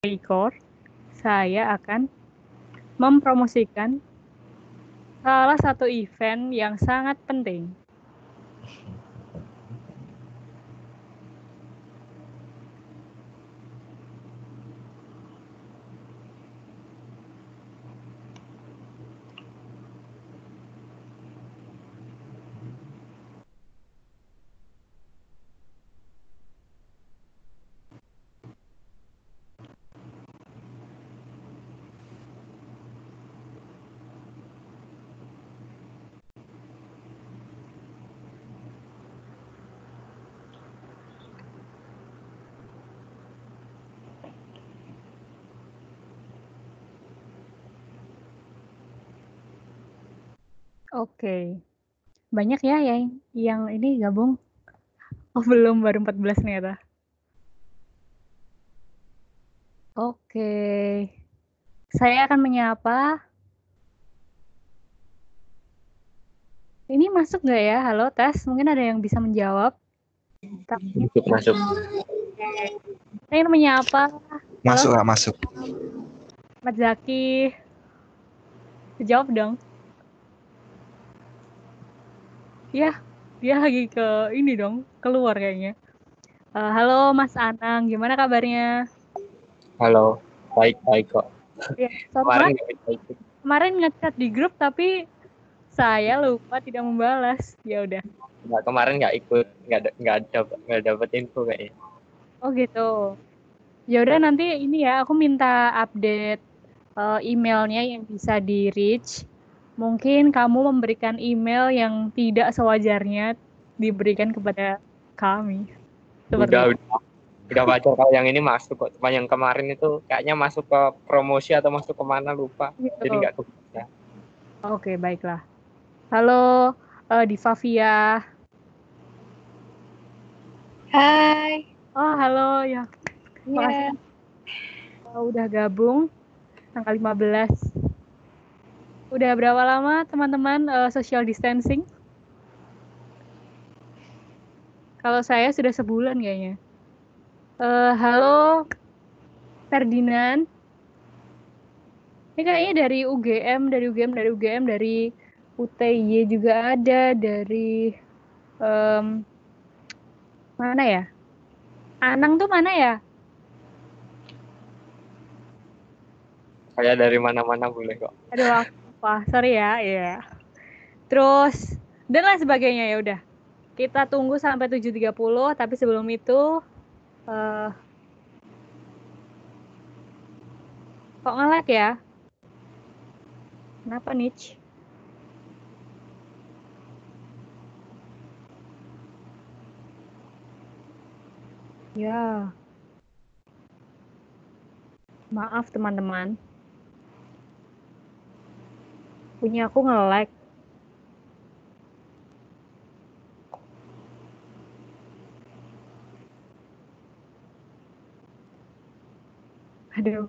record, saya akan mempromosikan salah satu event yang sangat penting. Oke, banyak ya yang ini gabung. Oh belum, baru 14 ternyata. Oke, saya akan menyapa. Ini masuk nggak ya? Halo, tes. Mungkin ada yang bisa menjawab. Masuk. Saya ingin menyapa. Masuk nggak masuk? Mas Zaki. Jawab dong. Ya, dia lagi ke ini dong, keluar kayaknya. Halo Mas Anang, gimana kabarnya? Halo, baik kok. Ya, kemarin ngechat di grup tapi saya lupa tidak membalas. Ya udah. Nah, kemarin nggak ikut, nggak dapet info kayaknya. Oh gitu. Ya udah nanti ini ya, aku minta update emailnya yang bisa di reach. Mungkin kamu memberikan email yang tidak sewajarnya diberikan kepada kami. Seperti itu. Udah wajar kalau yang ini masuk kok. Cuma yang kemarin itu kayaknya masuk ke promosi atau masuk kemana lupa. Gitu. Jadi nggak kebaca. Oke, baiklah. Halo, Diva Via. Hai. Oh, halo ya. Iya. Makasih udah gabung tanggal 15. Udah berapa lama teman-teman social distancing? Kalau saya sudah sebulan kayaknya. Halo Ferdinand. Ini kayaknya dari UGM, dari UTY juga ada, dari mana ya? Anang tuh mana ya? Saya dari mana-mana boleh kok. Aduh, wah, sorry ya, ya. Terus dan lain sebagainya, ya udah. Kita tunggu sampai 7.30, tapi sebelum itu kok nge-lag ya? Kenapa Nich? Ya. Maaf teman-teman. Punya aku nge-lag. Aduh.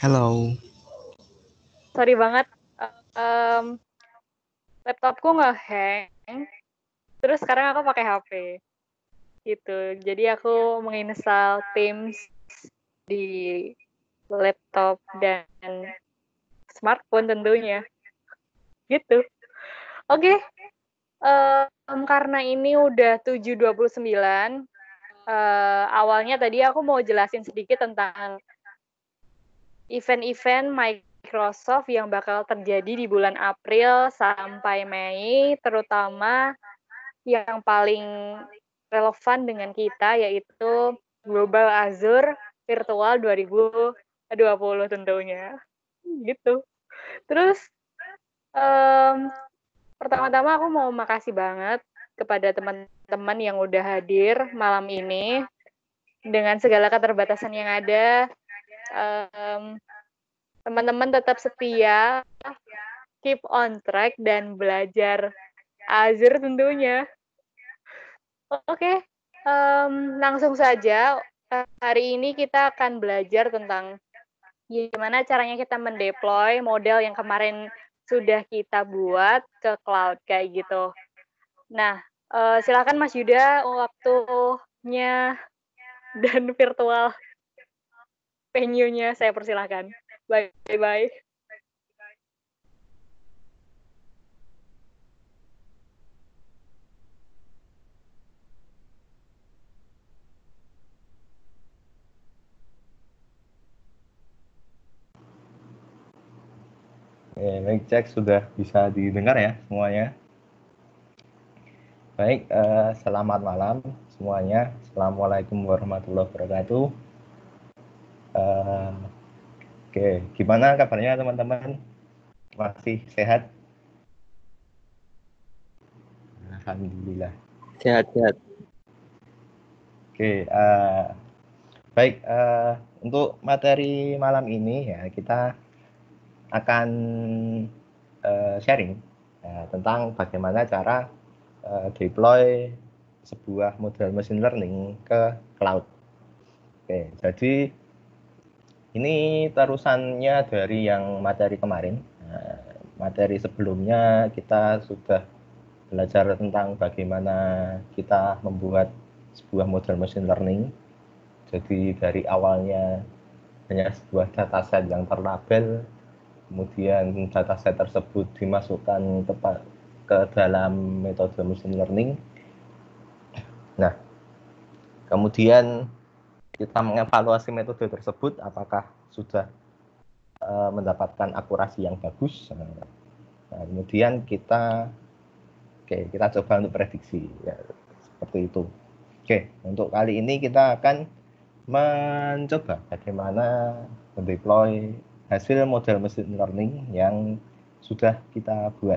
Hello. Sorry banget, laptopku nge-hang, terus sekarang aku pakai HP, gitu. Jadi aku menginstal Teams di laptop dan smartphone tentunya, gitu. Oke, karena ini udah 7:29, awalnya tadi aku mau jelasin sedikit tentang event-event Microsoft yang bakal terjadi di bulan April sampai Mei, terutama yang paling relevan dengan kita, yaitu Global Azure Virtual 2020 tentunya. Gitu. Terus, pertama-tama aku mau makasih banget kepada teman-teman yang udah hadir malam ini. Dengan segala keterbatasan yang ada, teman-teman tetap setia, keep on track, dan belajar Azure tentunya. Oke, langsung saja. Hari ini kita akan belajar tentang gimana caranya kita mendeploy model yang kemarin sudah kita buat ke cloud kayak gitu. Nah, silakan Mas Yuda, waktunya dan virtual venue-nya saya persilahkan. Bye-bye. Mic check sudah bisa didengar ya semuanya. Baik, selamat malam semuanya. Assalamualaikum warahmatullahi wabarakatuh. Oke, gimana kabarnya teman-teman? Masih sehat? Alhamdulillah. Sehat-sehat. Oke, baik, untuk materi malam ini ya kita akan sharing tentang bagaimana cara deploy sebuah model machine learning ke cloud. Oke, jadi ini terusannya dari yang materi kemarin. Materi sebelumnya kita sudah belajar tentang bagaimana kita membuat sebuah model machine learning. Jadi dari awalnya hanya sebuah dataset yang terlabel, kemudian dataset tersebut dimasukkan ke dalam metode machine learning. Nah, kemudian kita mengevaluasi metode tersebut apakah sudah mendapatkan akurasi yang bagus. Nah, kemudian kita coba untuk prediksi ya, seperti itu. Oke, untuk kali ini kita akan mencoba bagaimana mendeploy hasil model machine learning yang sudah kita buat.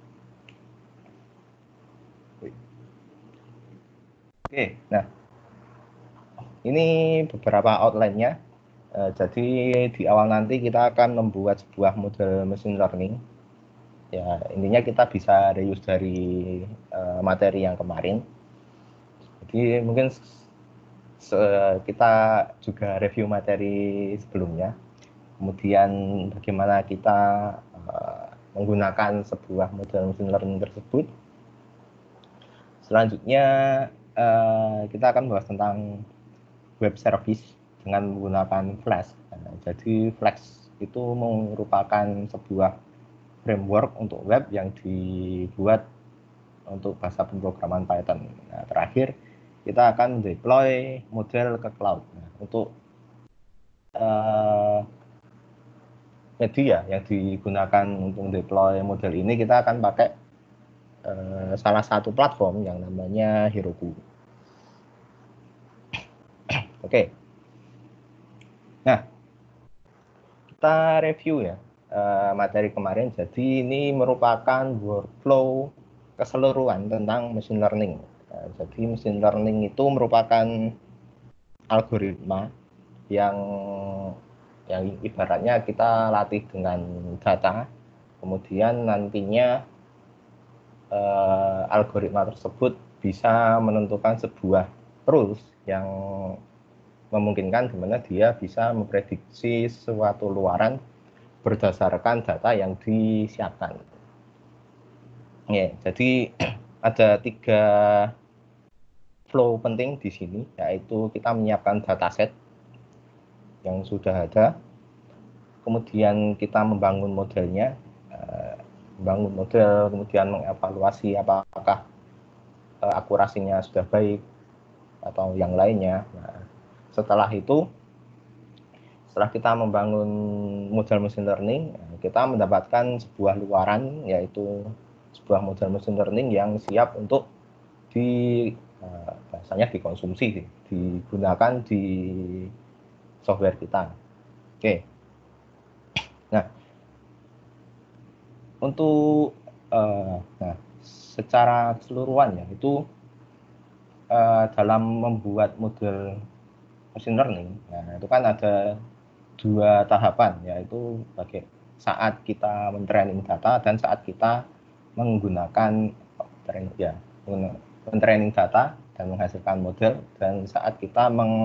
Oke, nah ini beberapa outline-nya. Jadi di awal nanti kita akan membuat sebuah model machine learning. Ya, intinya kita bisa reuse dari materi yang kemarin. Jadi mungkin kita juga review materi sebelumnya. Kemudian bagaimana kita menggunakan sebuah model machine learning tersebut. Selanjutnya kita akan bahas tentang web service dengan menggunakan Flask. Jadi Flask itu merupakan sebuah framework untuk web yang dibuat untuk bahasa pemrograman Python. Nah, terakhir kita akan deploy model ke cloud. Nah, untuk media yang digunakan untuk deploy model ini kita akan pakai salah satu platform yang namanya Heroku. Oke. Nah, kita review ya materi kemarin. Jadi ini merupakan workflow keseluruhan tentang machine learning. Jadi machine learning itu merupakan algoritma yang ibaratnya kita latih dengan data, kemudian nantinya algoritma tersebut bisa menentukan sebuah rules yang memungkinkan di mana dia bisa memprediksi suatu luaran berdasarkan data yang disiapkan. Ya, jadi ada 3 flow penting di sini, yaitu kita menyiapkan dataset yang sudah ada, kemudian kita membangun modelnya, membangun model, kemudian mengevaluasi apakah akurasinya sudah baik atau yang lainnya. Nah, setelah kita membangun model machine learning, kita mendapatkan sebuah luaran, yaitu sebuah model machine learning yang siap untuk bahasanya dikonsumsi, digunakan di software kita. Oke. Nah, untuk secara keseluruhan ya, itu dalam membuat model machine learning, nah itu kan ada 2 tahapan, yaitu saat kita mentraining data dan saat kita menggunakan mentraining data dan menghasilkan model, dan saat kita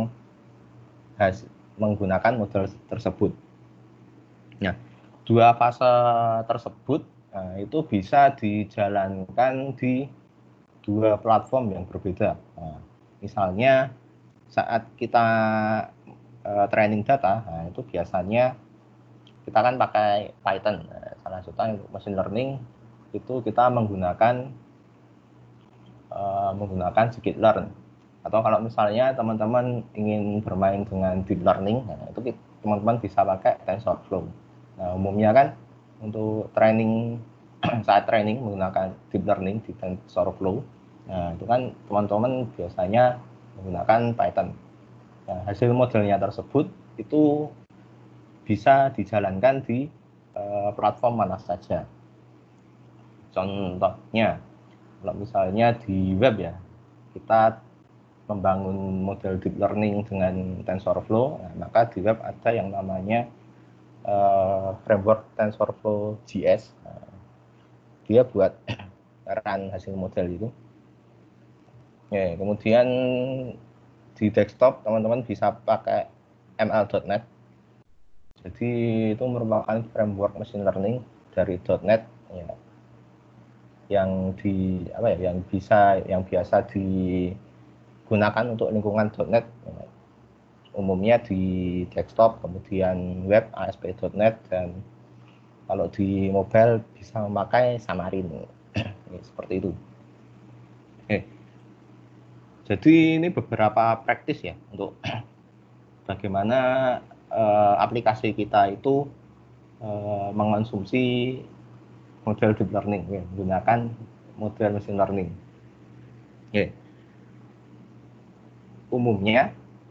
menggunakan model tersebut. Nah, 2 fase tersebut itu bisa dijalankan di 2 platform yang berbeda. Nah, misalnya saat kita training data, nah itu biasanya kita kan pakai Python. Salah satunya untuk machine learning itu kita menggunakan scikit-learn. Atau kalau misalnya teman-teman ingin bermain dengan deep learning, nah itu teman-teman bisa pakai TensorFlow. Nah, umumnya kan untuk training saat training menggunakan deep learning di TensorFlow, nah itu kan teman-teman biasanya menggunakan Python. Nah, hasil modelnya tersebut itu bisa dijalankan di platform mana saja. Contohnya, kalau misalnya di web ya, kita membangun model deep learning dengan TensorFlow, nah, maka di web ada yang namanya framework TensorFlow JS. Nah, dia buat run hasil model itu. Ya, kemudian di desktop teman-teman bisa pakai ml.net. Jadi itu merupakan framework machine learning dari .net ya, yang biasa digunakan untuk lingkungan .net ya. Umumnya di desktop, kemudian web ASP.NET, dan kalau di mobile bisa memakai Xamarin. Seperti itu. Jadi ini beberapa praktis ya untuk bagaimana aplikasi kita itu mengonsumsi model deep learning, ya, menggunakan model machine learning. Ya. Umumnya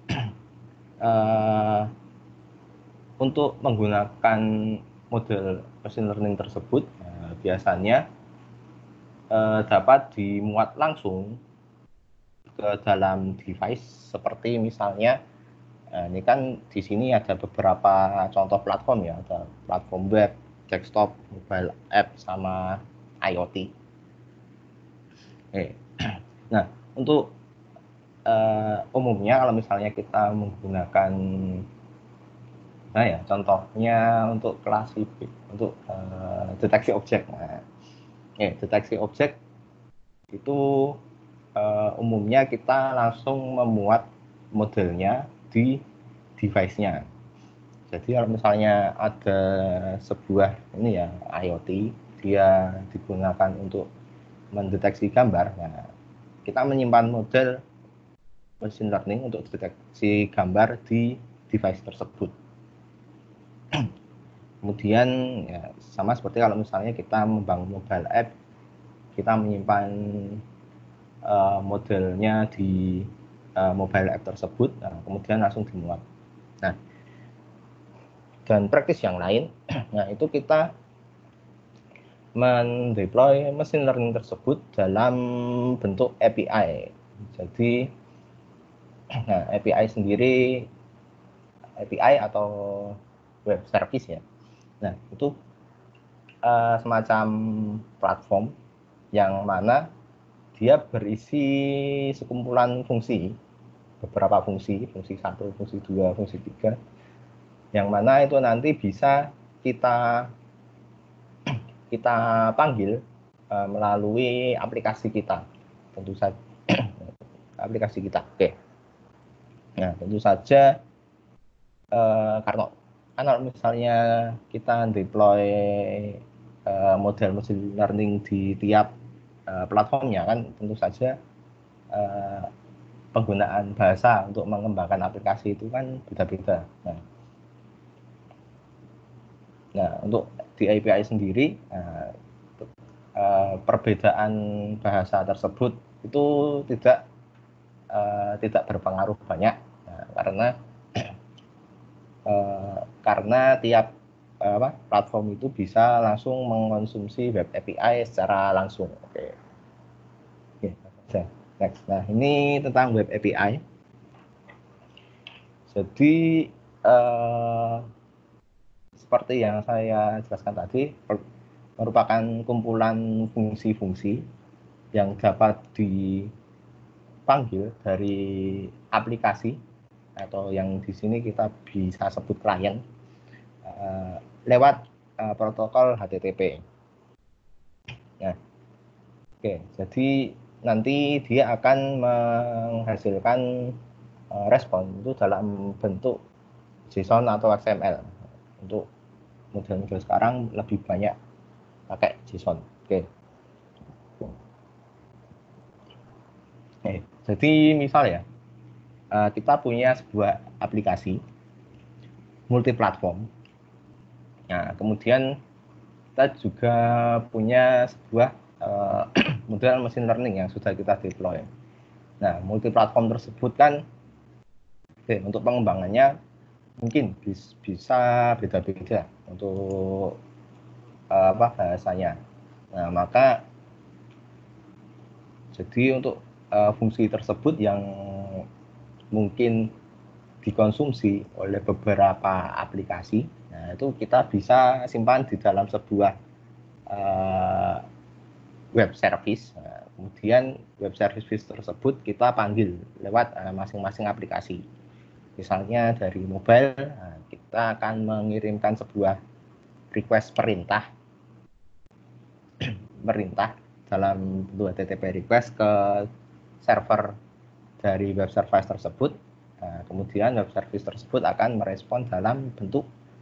untuk menggunakan model machine learning tersebut biasanya dapat dimuat langsung ke dalam device, seperti misalnya ini kan di sini ada beberapa contoh platform ya, ada platform web, desktop, mobile app, sama IoT. Nah, untuk umumnya kalau misalnya kita menggunakan contohnya untuk untuk deteksi objek. Nah, deteksi objek itu umumnya kita langsung memuat modelnya di device-nya. Jadi kalau misalnya ada sebuah IoT, dia digunakan untuk mendeteksi gambar, nah, kita menyimpan model machine learning untuk deteksi gambar di device tersebut. Kemudian ya, sama seperti kalau misalnya kita membangun mobile app, kita menyimpan modelnya di mobile app tersebut, nah, kemudian langsung dimuat. Nah, dan praktis yang lain, nah itu kita mendeploy machine learning tersebut dalam bentuk API. Jadi, nah, API sendiri, API atau web service ya. Nah, itu semacam platform yang mana dia berisi sekumpulan fungsi beberapa fungsi 1, fungsi 2, fungsi 3, yang mana itu nanti bisa kita panggil melalui aplikasi kita, tentu saja aplikasi kita. Oke. Nah, tentu saja kalau misalnya kita deploy model machine learning di tiap platformnya, kan tentu saja penggunaan bahasa untuk mengembangkan aplikasi itu kan beda-beda. Nah, untuk di API sendiri, perbedaan bahasa tersebut itu tidak berpengaruh banyak, karena tiap platform itu bisa langsung mengkonsumsi web API secara langsung. Oke. Next. Nah, ini tentang web API. Jadi seperti yang saya jelaskan tadi, merupakan kumpulan fungsi-fungsi yang dapat dipanggil dari aplikasi, atau yang di sini kita bisa sebut klien, lewat protokol HTTP. Nah, oke, jadi nanti dia akan menghasilkan respon itu dalam bentuk JSON atau XML. Untuk model-model sekarang lebih banyak pakai JSON. Oke. Jadi misal ya, kita punya sebuah aplikasi multiplatform. Nah, kemudian kita juga punya sebuah model machine learning yang sudah kita deploy. Nah, multiplatform tersebut kan untuk pengembangannya mungkin bisa beda-beda untuk bahasanya. Nah, maka jadi untuk fungsi tersebut yang mungkin dikonsumsi oleh beberapa aplikasi, nah itu kita bisa simpan di dalam sebuah web service. Nah, kemudian web service tersebut kita panggil lewat masing-masing aplikasi. Misalnya dari mobile, nah, kita akan mengirimkan sebuah request perintah dalam bentuk HTTP request ke server dari web service tersebut. Nah, kemudian web service tersebut akan merespon dalam bentuk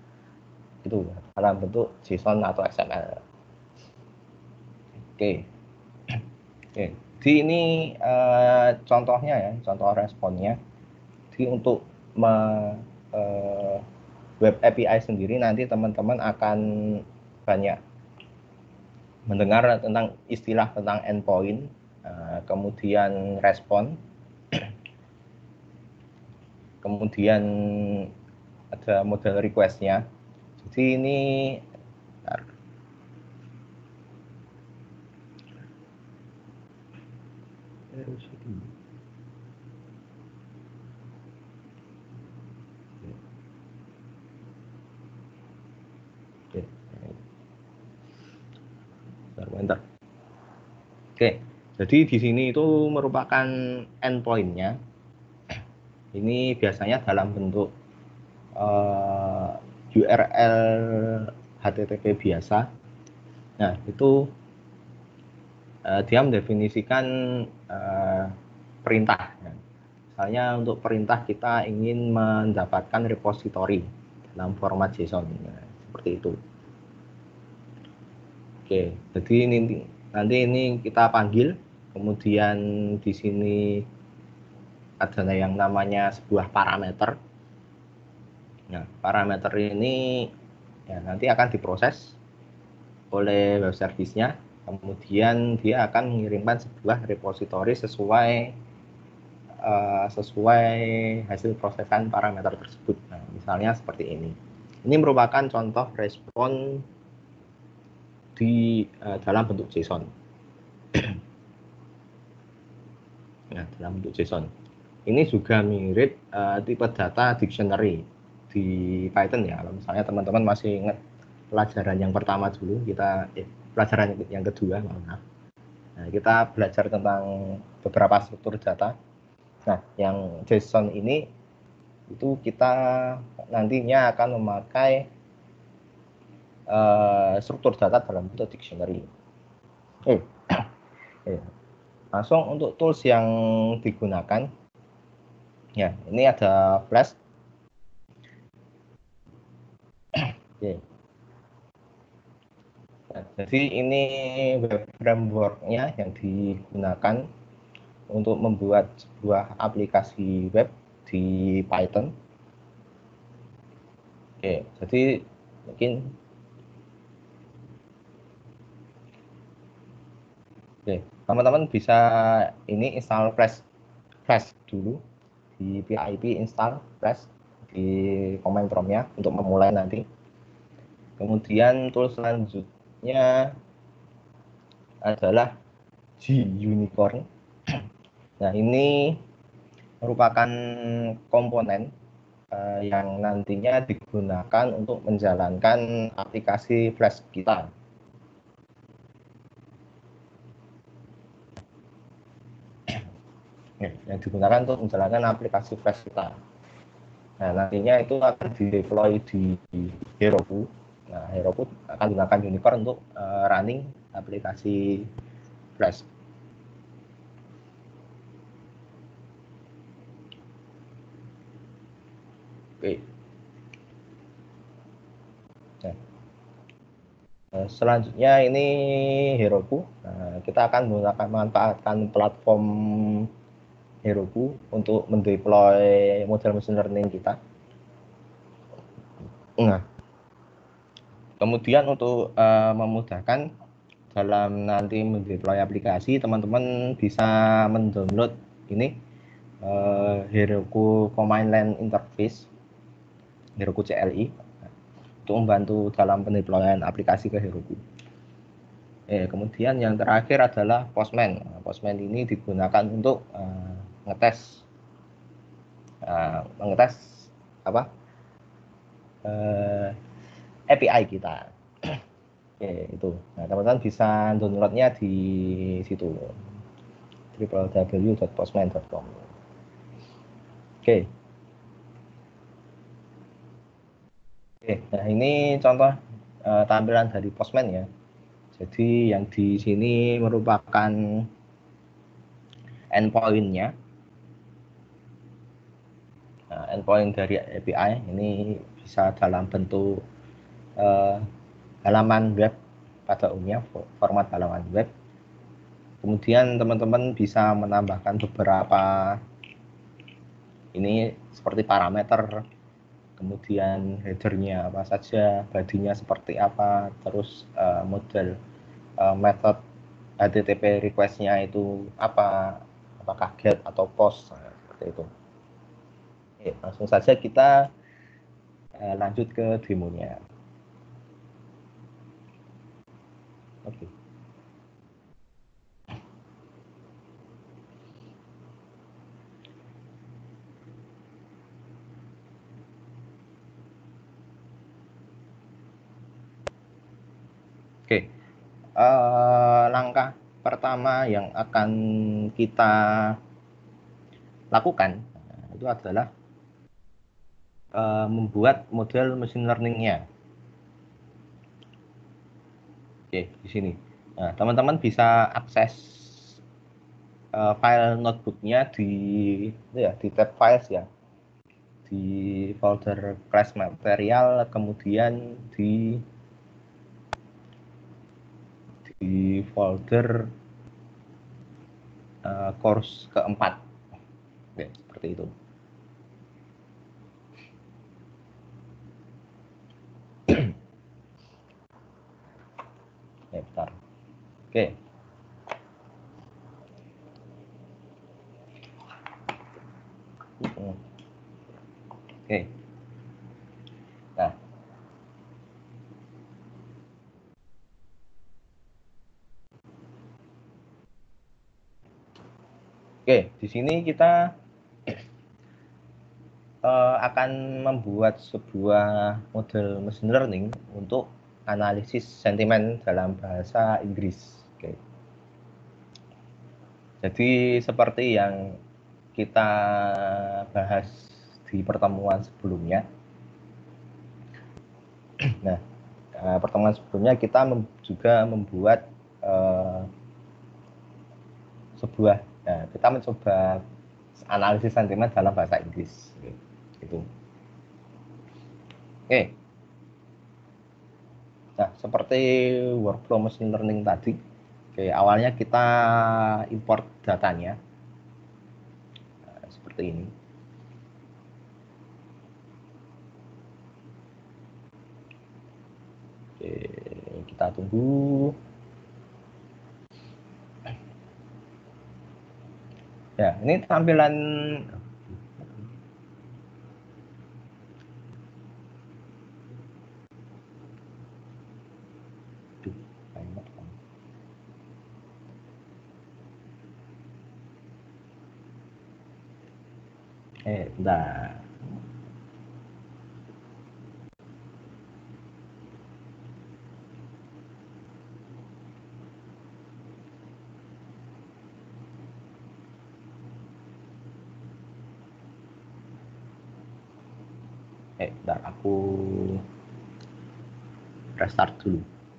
JSON atau XML. Oke. Jadi ini contohnya ya, contoh responnya. Jadi untuk web API sendiri nanti teman-teman akan banyak mendengar tentang istilah tentang endpoint, kemudian respon, kemudian ada model request-nya. Jadi ini Oke, jadi di sini itu merupakan endpoint-nya. Ini biasanya dalam bentuk URL HTTP biasa. Nah, itu dia mendefinisikan perintah. Misalnya untuk perintah kita ingin mendapatkan repository dalam format JSON, seperti itu. Oke, jadi nanti ini kita panggil, kemudian di sini ada yang namanya sebuah parameter. Nah, parameter ini ya nanti akan diproses oleh web service-nya, kemudian dia akan mengirimkan sebuah repository sesuai hasil prosesan parameter tersebut. Nah, misalnya seperti ini. Ini merupakan contoh respon di dalam bentuk JSON. Nah, dalam bentuk JSON. Ini juga mirip tipe data dictionary di Python ya. Kalau misalnya teman-teman masih ingat pelajaran yang pertama dulu, pelajaran yang kedua, maaf. Nah, kita belajar tentang beberapa struktur data. Nah, yang JSON ini itu kita nantinya akan memakai struktur data dalam bentuk dictionary. Langsung untuk tools yang digunakan, ya ini ada Flash. Oke. Nah, jadi ini web framework-nya yang digunakan untuk membuat sebuah aplikasi web di Python. Oke, jadi mungkin teman-teman bisa ini install Flash dulu di pip install Flash di command prompt-nya untuk memulai nanti. Kemudian tools selanjutnya adalah G-Unicorn. Nah, ini merupakan komponen yang nantinya digunakan untuk menjalankan aplikasi Flash kita. Yang digunakan untuk menjalankan aplikasi Flash kita. Nah, nantinya itu akan di-deploy di Heroku. Nah, Heroku akan gunakan Unicorn untuk running aplikasi Flash. Oke. Nah, selanjutnya ini Heroku. Nah, kita akan memanfaatkan platform Heroku untuk mendeploy model machine learning kita. Nah, kemudian untuk memudahkan dalam nanti mendeploy aplikasi, teman-teman bisa mendownload ini Heroku Command Line Interface, Heroku CLI, untuk membantu dalam pendeployan aplikasi ke Heroku. Kemudian yang terakhir adalah Postman. Postman ini digunakan untuk mengetes API kita. Itu. Nah, teman-teman bisa downloadnya di situ www.postman.com. Nah ini contoh tampilan dari Postman ya. Jadi yang di sini merupakan endpoint-nya. Nah, endpoint dari API ini bisa dalam bentuk halaman web pada umumnya, format halaman web. Kemudian teman-teman bisa menambahkan beberapa ini seperti parameter, kemudian headernya apa saja, bodinya seperti apa, terus model method HTTP request-nya itu apa, apakah get atau post, seperti itu. Langsung saja kita lanjut ke demonya. Oke. Langkah pertama yang akan kita lakukan itu adalah membuat model machine learning-nya. Di sini. Nah, teman-teman bisa akses file notebook-nya di tab files ya, di folder class material, kemudian di folder course keempat. Seperti itu. Bentar. Oke. Nah, di sini kita akan membuat sebuah model machine learning untuk analisis sentimen dalam bahasa Inggris. Jadi seperti yang kita bahas di pertemuan sebelumnya. Nah, pertemuan sebelumnya kita juga membuat kita mencoba analisis sentimen dalam bahasa Inggris. Gitu. Oke. Nah, seperti workflow machine learning tadi, awalnya kita import datanya. Seperti ini. Oke, kita tunggu. Ya, ini tampilan bentar. Bentar, aku restart dulu.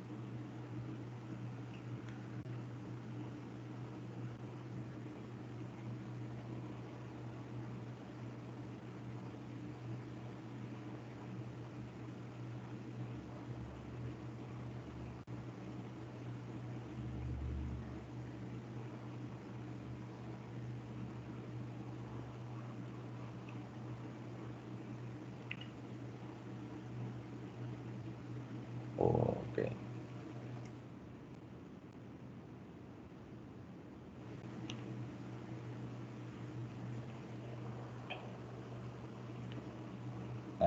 Oke. Nah.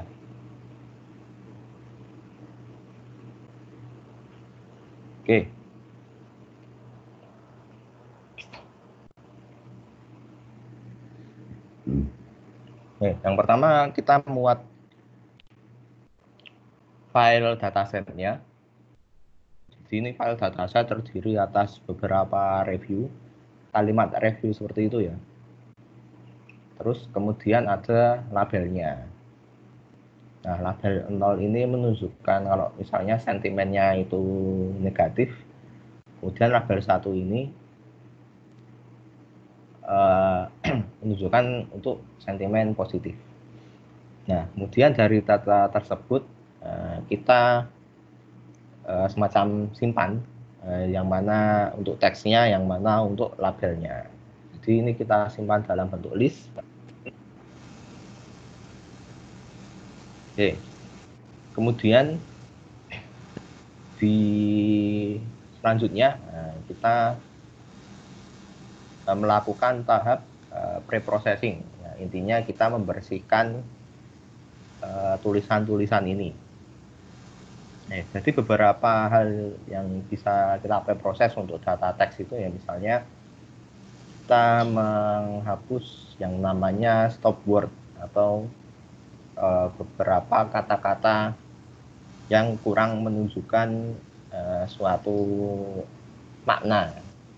Oke. Yang pertama kita muat file datasetnya. Jadi ini file dataset terdiri atas beberapa review, kalimat review seperti itu ya. Terus kemudian ada labelnya. Nah, label 0 ini menunjukkan kalau misalnya sentimennya itu negatif. Kemudian label 1 ini menunjukkan untuk sentimen positif. Nah, kemudian dari data tersebut kita semacam simpan yang mana untuk teksnya, yang mana untuk labelnya. Jadi ini kita simpan dalam bentuk list. Oke. Kemudian di selanjutnya kita melakukan tahap pre-processing. Nah, intinya kita membersihkan tulisan-tulisan ini. Jadi beberapa hal yang bisa kita proses untuk data teks itu ya, misalnya kita menghapus yang namanya stop word atau beberapa kata-kata yang kurang menunjukkan suatu makna.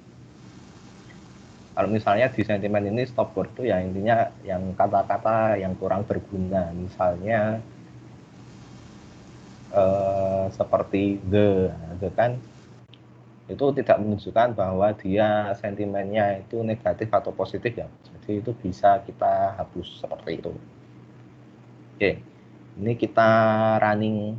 Kalau misalnya di sentimen ini stop word itu ya intinya yang kata-kata yang kurang berguna, misalnya seperti the kan itu tidak menunjukkan bahwa dia sentimennya itu negatif atau positif ya, jadi itu bisa kita hapus seperti itu. Oke, ini kita running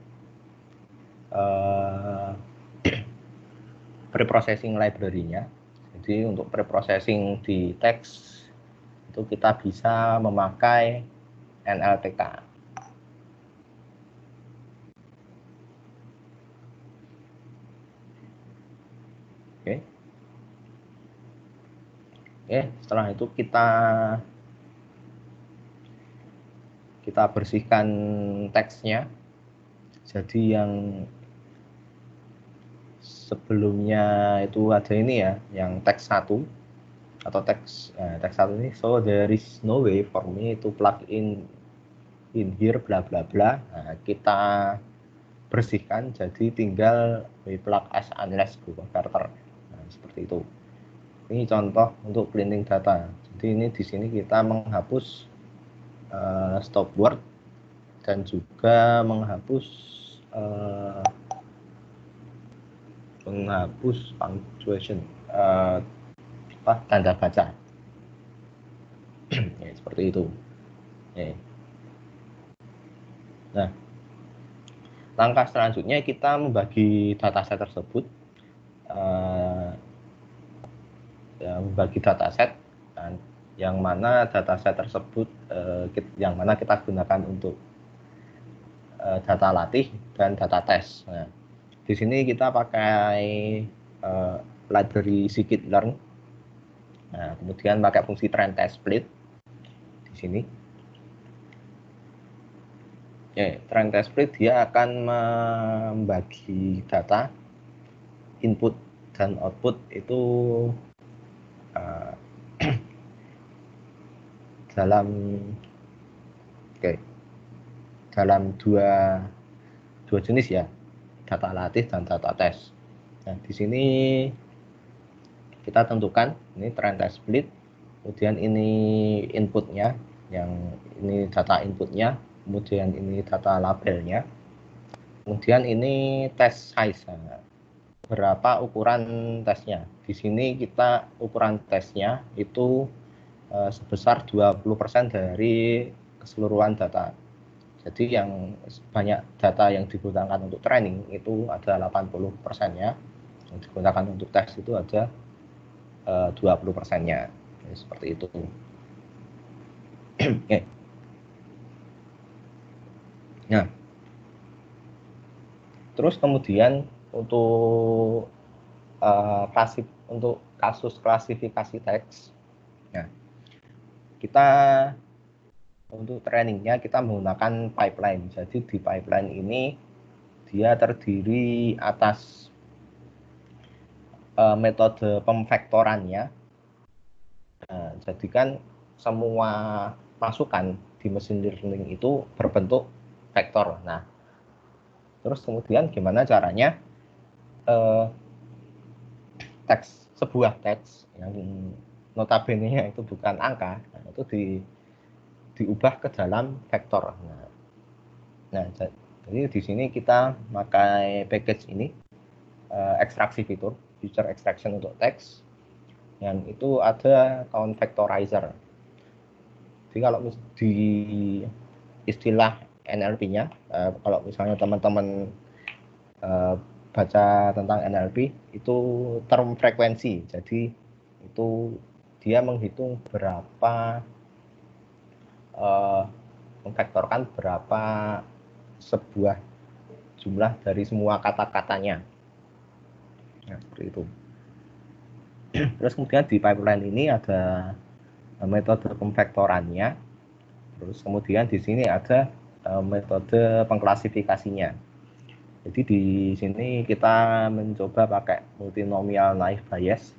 preprocessing library-nya. Jadi untuk preprocessing di teks itu kita bisa memakai NLTK. Oke, setelah itu kita bersihkan teksnya. Jadi yang sebelumnya itu ada ini ya, yang teks 1 atau teks 1 ini, so there is no way for me to plug in here bla bla bla. Nah, kita bersihkan jadi tinggal we plug as unless Google Character. Nah, seperti itu. Ini contoh untuk cleaning data. Jadi ini di sini kita menghapus stop word dan juga menghapus punctuation, tanda baca. Ya, seperti itu. Ya. Nah, langkah selanjutnya kita membagi dataset tersebut, membagi dataset, yang mana dataset tersebut yang mana kita gunakan untuk data latih dan data tes. Nah, di sini kita pakai library scikit-learn. Nah, kemudian pakai fungsi train test split di sini. Train test split dia akan membagi data input dan output itu dalam dua jenis ya, data latih dan data tes. Nah, di sini kita tentukan ini train test split, kemudian ini inputnya, yang ini data inputnya, kemudian ini data labelnya, kemudian ini test size. Nah, berapa ukuran tesnya? Di sini kita ukuran tesnya itu sebesar 20% dari keseluruhan data. Jadi yang banyak data yang digunakan untuk training itu ada 80%-nya, yang digunakan untuk tes itu ada 20%-nya. Seperti itu. Nah, terus kemudian untuk untuk kasus klasifikasi teks, nah, kita untuk trainingnya kita menggunakan pipeline. Jadi di pipeline ini dia terdiri atas metode pemvektorannya. Nah, jadi kan semua masukan di machine learning itu berbentuk vektor. Nah, terus kemudian gimana caranya sebuah teks yang notabene itu bukan angka, nah, itu diubah ke dalam vektor. Nah, jadi di sini kita pakai package ini, ekstraksi fitur, feature extraction untuk teks, yang itu ada count vectorizer. Jadi kalau di istilah NLP-nya, kalau misalnya teman-teman baca tentang NLP, itu term frekuensi. Jadi itu dia menghitung berapa, memvektorkan berapa sebuah jumlah dari semua kata-katanya. Nah, seperti itu. Terus kemudian di pipeline ini ada metode pemvektorannya. Terus kemudian di sini ada metode pengklasifikasinya. Jadi di sini kita mencoba pakai multinomial naive Bayes.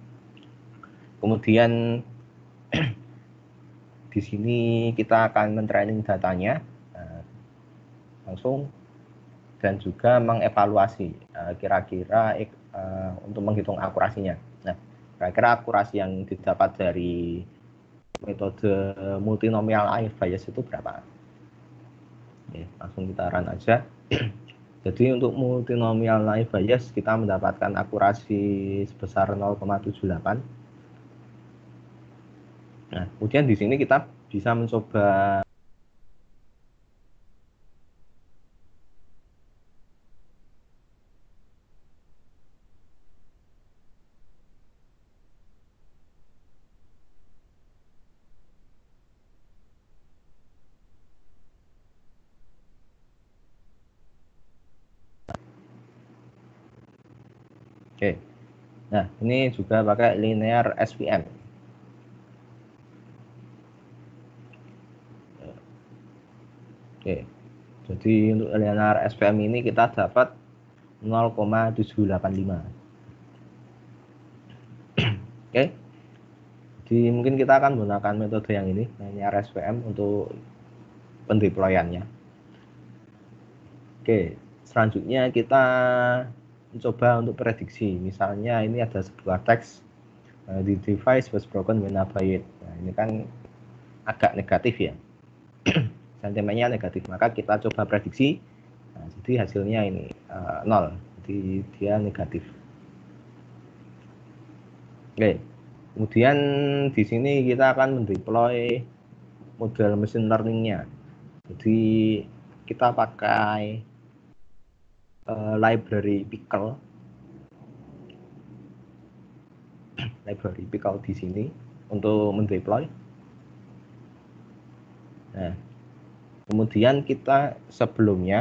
Kemudian di sini kita akan mentraining datanya langsung dan juga mengevaluasi kira-kira untuk menghitung akurasinya. Nah, kira-kira akurasi yang didapat dari metode multinomial naive Bayes itu berapa? Oke, langsung kita run aja. Jadi untuk multinomial naive Bayes kita mendapatkan akurasi sebesar 0,78. Nah, kemudian di sini kita bisa mencoba Oke. Nah, ini juga pakai linear SVM. Oke. Jadi untuk linear SVM ini kita dapat 0,785. Oke. Jadi mungkin kita akan menggunakan metode yang ini, linear SVM, untuk pendeployannya. Oke, selanjutnya kita mencoba untuk prediksi. Misalnya ini ada sebuah teks The device was broken when I buy it. Nah, ini kan agak negatif ya. Sentimennya negatif, maka kita coba prediksi. Nah, jadi hasilnya ini 0, jadi dia negatif. Oke, kemudian di sini kita akan mendeploy model machine learning-nya. Jadi kita pakai library Pickle di sini untuk mendeploy. Nah, kemudian kita sebelumnya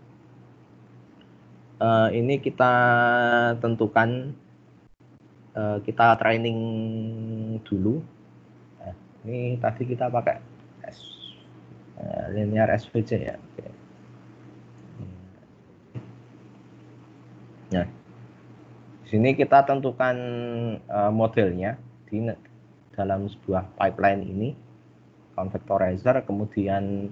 ini kita tentukan, kita training dulu. Nah, ini tadi kita pakai linear SVC ya. Oke. Nah, di sini kita tentukan modelnya di dalam sebuah pipeline ini, convectorizer, kemudian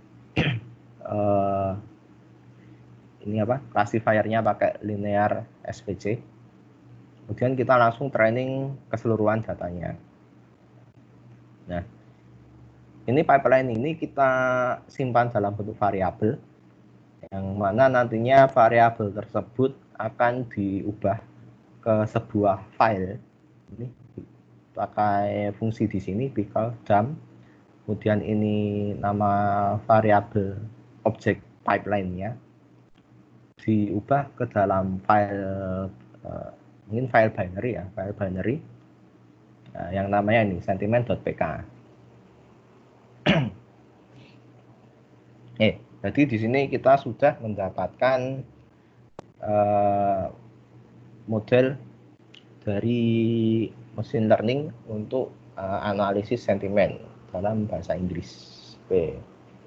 ini apa, classifiernya pakai linear SVC. Kemudian kita langsung training keseluruhan datanya. Nah, ini pipeline ini kita simpan dalam bentuk variabel, yang mana nantinya variabel tersebut akan diubah ke sebuah file. Ini pakai fungsi di sini pickle dump. Kemudian ini nama variabel objek pipeline-nya diubah ke dalam file, mungkin file binary ya, file binary yang namanya ini sentiment.pk. Jadi di sini kita sudah mendapatkan model dari machine learning untuk analisis sentimen dalam bahasa Inggris. Oke.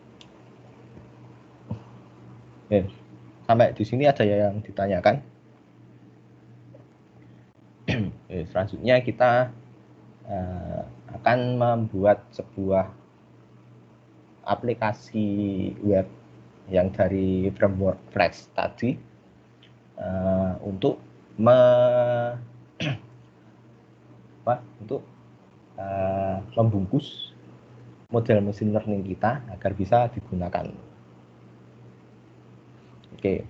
Sampai di sini ada yang ditanyakan? Selanjutnya kita akan membuat sebuah aplikasi web yang dari framework Flex tadi untuk membungkus model machine learning kita agar bisa digunakan. Oke.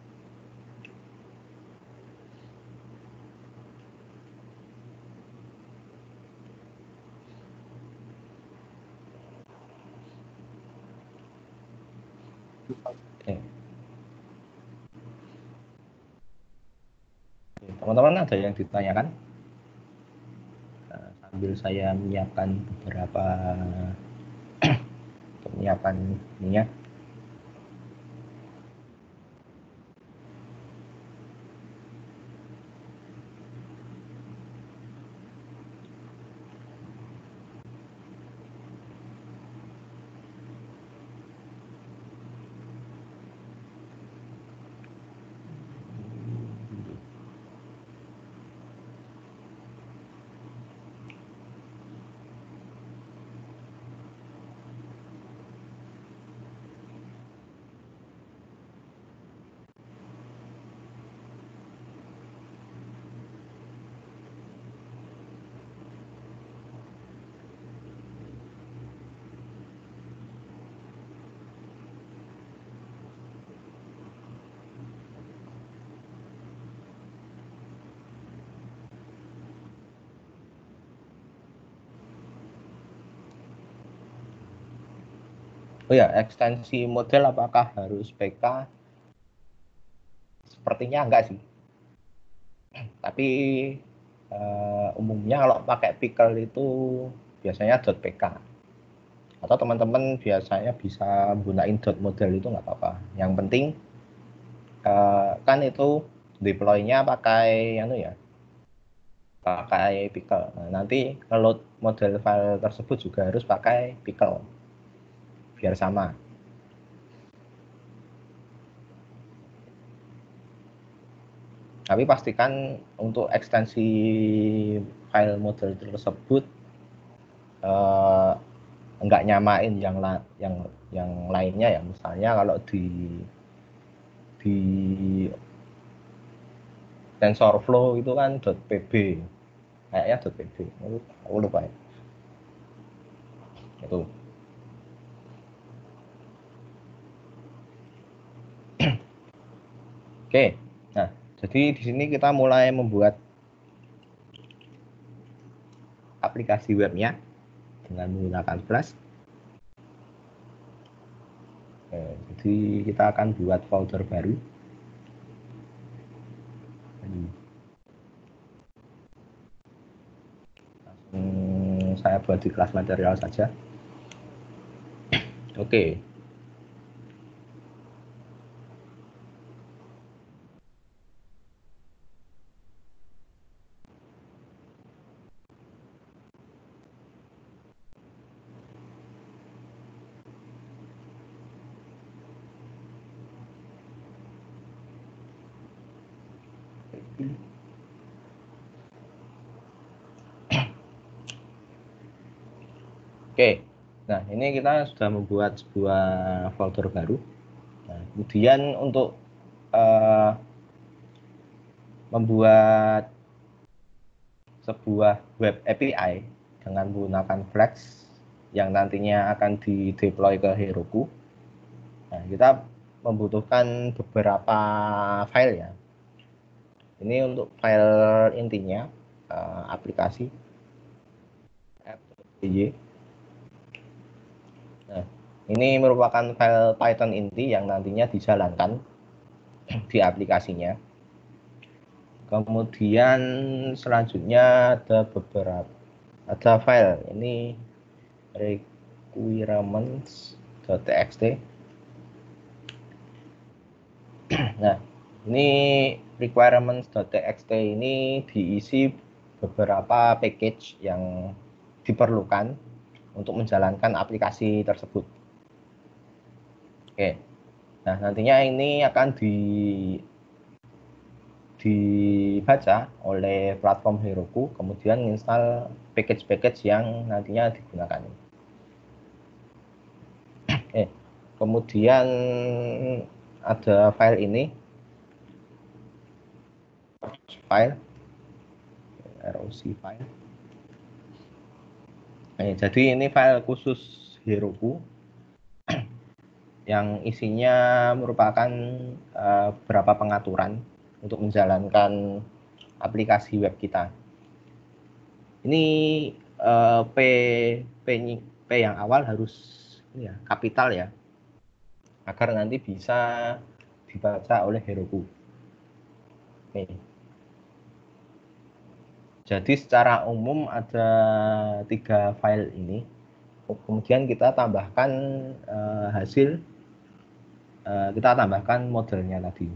Teman-teman ada yang ditanyakan? Sambil saya menyiapkan beberapa penyiapan ininya. Oh ya, ekstensi model apakah harus PK? Sepertinya enggak sih. Tapi umumnya kalau pakai pickle itu biasanya .pk. Atau teman-teman biasanya bisa gunain .model itu nggak apa-apa. Yang penting kan itu deploy-nya pakai pakai pickle. Nah, nanti ngeload model file tersebut juga harus pakai pickle biar sama. Tapi pastikan untuk ekstensi file model tersebut enggak nyamain yang lainnya ya. Misalnya kalau di TensorFlow itu kan .pb. kayaknya .pb aku lupa ya itu. Oke, nah jadi di sini kita mulai membuat aplikasi webnya dengan menggunakan Flash. Jadi kita akan buat folder baru. Saya buat di kelas material saja. Oke. Oke, nah ini kita sudah membuat sebuah folder baru. Nah, kemudian untuk membuat sebuah web API dengan menggunakan Flex yang nantinya akan di-deploy ke Heroku, nah, kita membutuhkan beberapa file ya. Ini untuk file intinya aplikasi app.py. Nah, ini merupakan file Python inti yang nantinya dijalankan di aplikasinya. Kemudian selanjutnya ada file ini requirements.txt. Nah, ini requirements.txt ini diisi beberapa package yang diperlukan untuk menjalankan aplikasi tersebut. Oke. Nah, nantinya ini akan dibaca oleh platform Heroku, kemudian install package-package yang nantinya digunakan. Kemudian ada file ini, ROC file. Jadi ini file khusus Heroku yang isinya merupakan beberapa pengaturan untuk menjalankan aplikasi web kita. Ini P yang awal harus ya, kapital ya, agar nanti bisa dibaca oleh Heroku. Jadi secara umum ada 3 file ini. Kemudian kita tambahkan hasil, kita tambahkan modelnya tadi.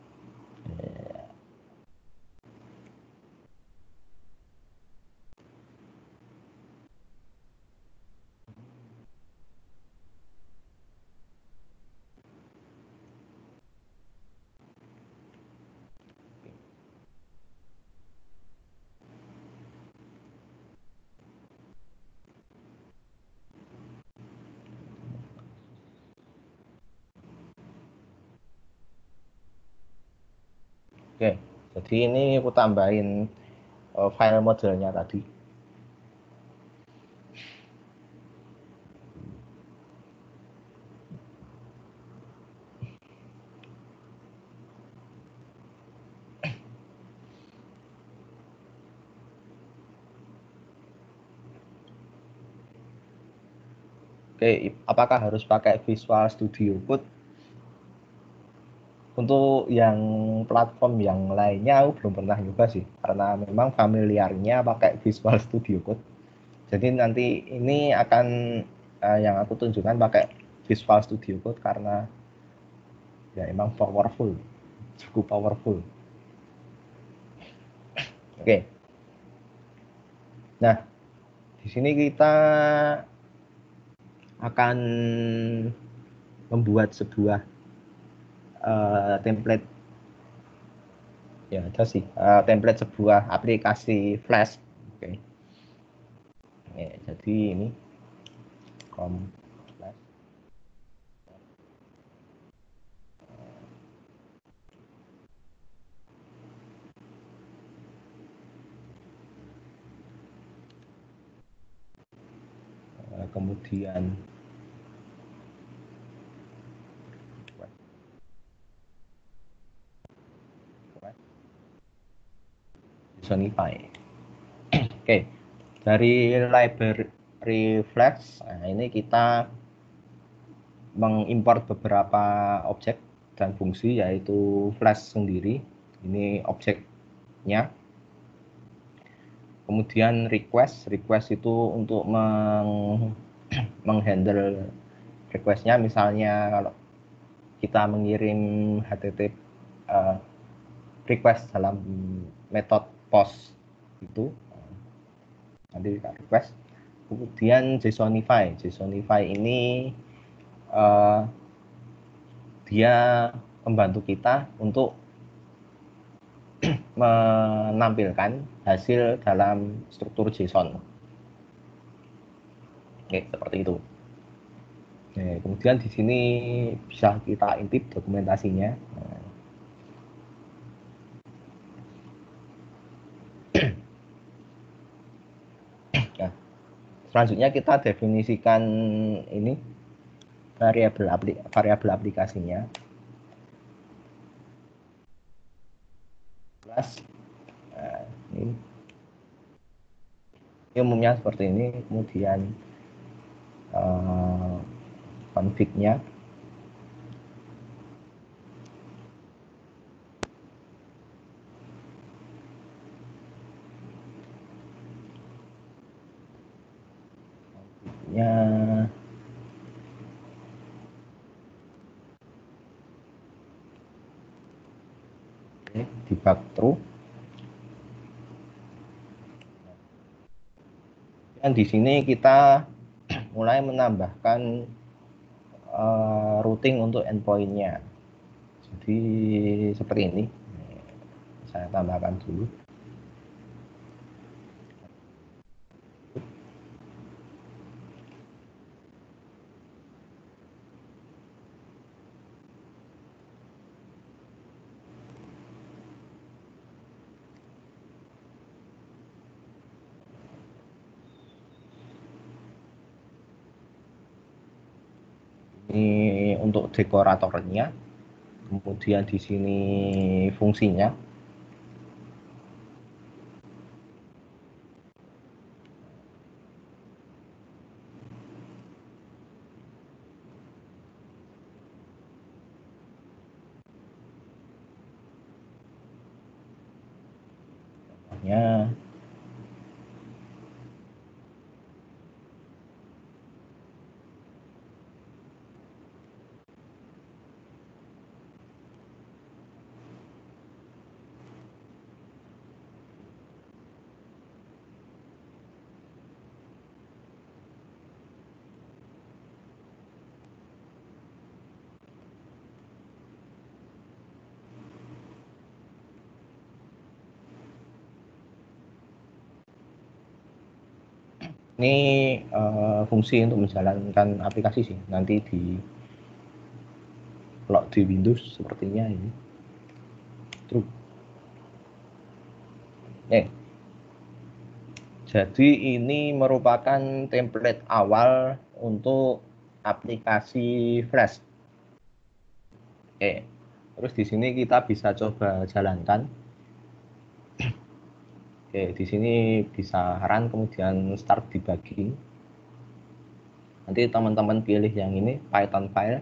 Oke, jadi ini aku tambahin file modelnya tadi. Oke, apakah harus pakai Visual Studio Code? Untuk yang platform yang lainnya aku belum pernah nyoba sih, karena memang familiarnya pakai Visual Studio Code. Jadi nanti ini akan yang aku tunjukkan pakai Visual Studio Code karena ya emang powerful, cukup powerful. Oke. Nah, di sini kita akan membuat sebuah template, ya ada sih template sebuah aplikasi Flash. Oke. Jadi ini Flash. kemudian JSONify. Oke, dari library Flash, nah ini kita mengimport beberapa objek dan fungsi, yaitu Flash sendiri, ini objeknya. Kemudian request itu untuk menghandle requestnya, misalnya kalau kita mengirim HTTP request dalam metode post itu nanti kita request. Kemudian JSONify ini dia membantu kita untuk menampilkan hasil dalam struktur JSON. Oke, seperti itu. Oke, kemudian di sini bisa kita intip dokumentasinya. Nah, selanjutnya kita definisikan ini variabel aplikasinya. Nah, ini umumnya seperti ini. Kemudian config-nya. Debug true. Dan di sini kita mulai menambahkan routing untuk endpoint-nya. Jadi seperti ini. Saya tambahkan dulu. Ini untuk dekoratornya, kemudian di sini fungsinya. Contohnya ini fungsi untuk menjalankan aplikasi sih. Nanti kalau di Windows sepertinya ini true. Jadi ini merupakan template awal untuk aplikasi Flash. Oke. Terus di sini kita bisa coba jalankan. Oke, di sini bisa run, kemudian start debugging. Nanti teman-teman pilih yang ini, Python file.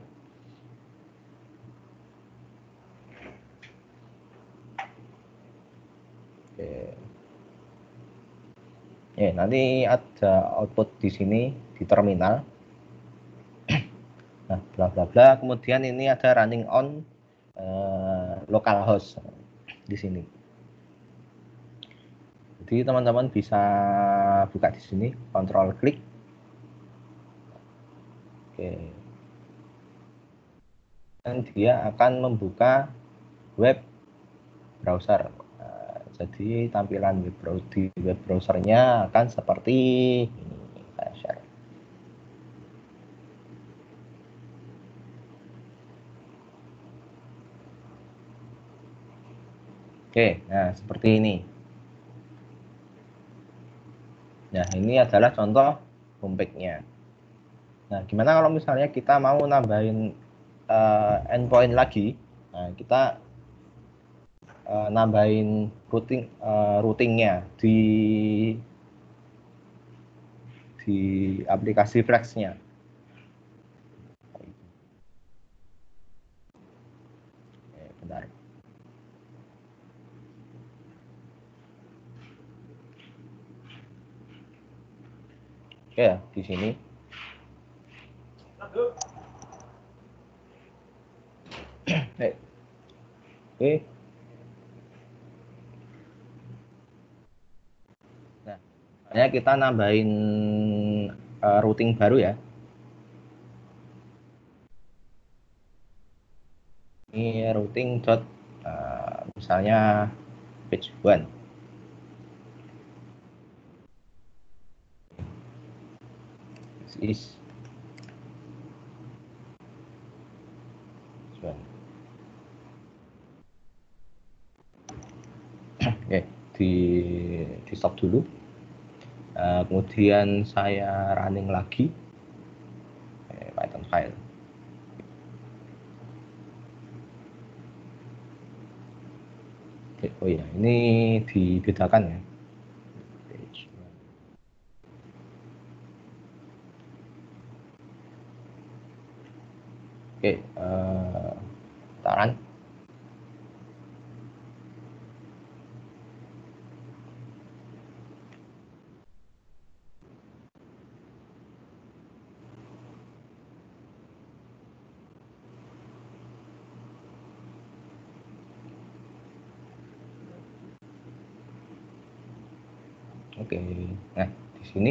Oke. Nanti ada output di sini di terminal. Nah, bla bla bla. Kemudian ini ada running on localhost di sini. Jadi teman-teman bisa buka di sini, control klik. Oke. Dan dia akan membuka web browser. Jadi tampilan di web browsernya akan seperti ini. Saya share. Oke, nah seperti ini. Nah, ini adalah contoh homepage-nya. Nah, gimana kalau misalnya kita mau nambahin endpoint lagi? Nah, kita nambahin routingnya di aplikasi Flex-nya. Bentar. Oke, ya, di sini. Oke. Nah, misalnya kita nambahin routing baru ya. Ini routing dot misalnya page 1. This is one. Oke, di stop dulu. Kemudian saya running lagi Python file. Oke, oh ya, ini dibedakan ya. Oke, taran. Oke, nah di sini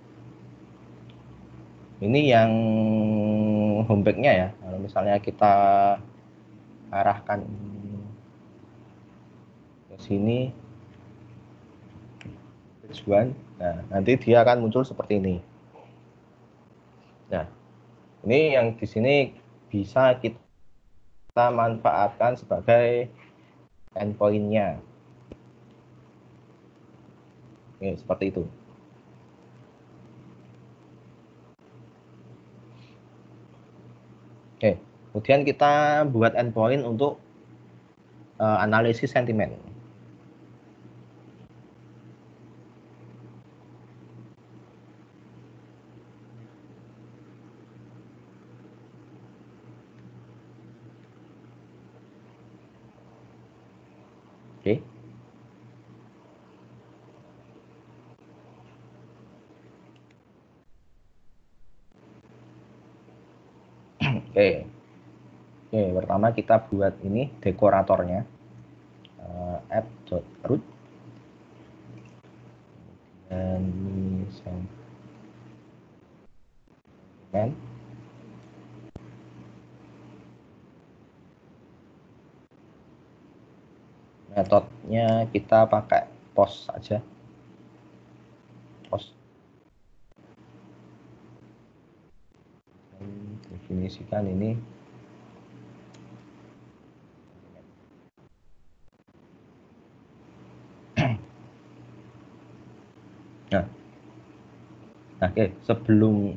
ini yang home page-nya ya. Kalau misalnya kita arahkan ke sini, page 1, nah nanti dia akan muncul seperti ini. Nah, ini yang di sini bisa kita manfaatkan sebagai endpoint-nya. Seperti itu. Oke, kemudian kita buat endpoint untuk analisis sentimen. Oke. Oke. Oke, pertama kita buat ini dekoratornya. App.root dan sentimen. Metodenya kita pakai post saja. Post. Dan definisikan ini nah, oke, sebelum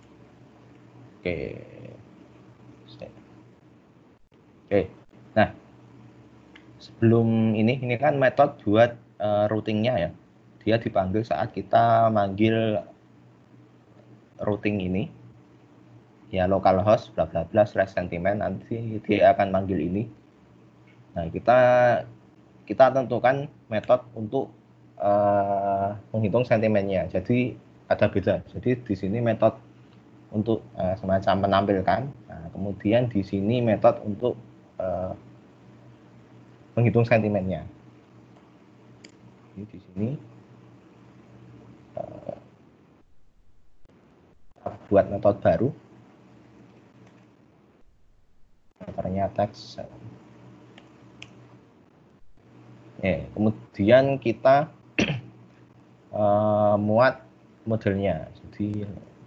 nah sebelum ini kan metode buat routingnya ya, dia dipanggil saat kita manggil routing ini ya, localhost bla bla bla /sentiment, nanti dia akan manggil ini. Nah, kita tentukan metode untuk menghitung sentimennya. Jadi ada beda. Jadi di sini metode untuk semacam menampilkan. Nah, kemudian di sini metode untuk menghitung sentimennya. Jadi di sini buat metode baru. Metodenya teks. Kemudian kita muat modelnya. Jadi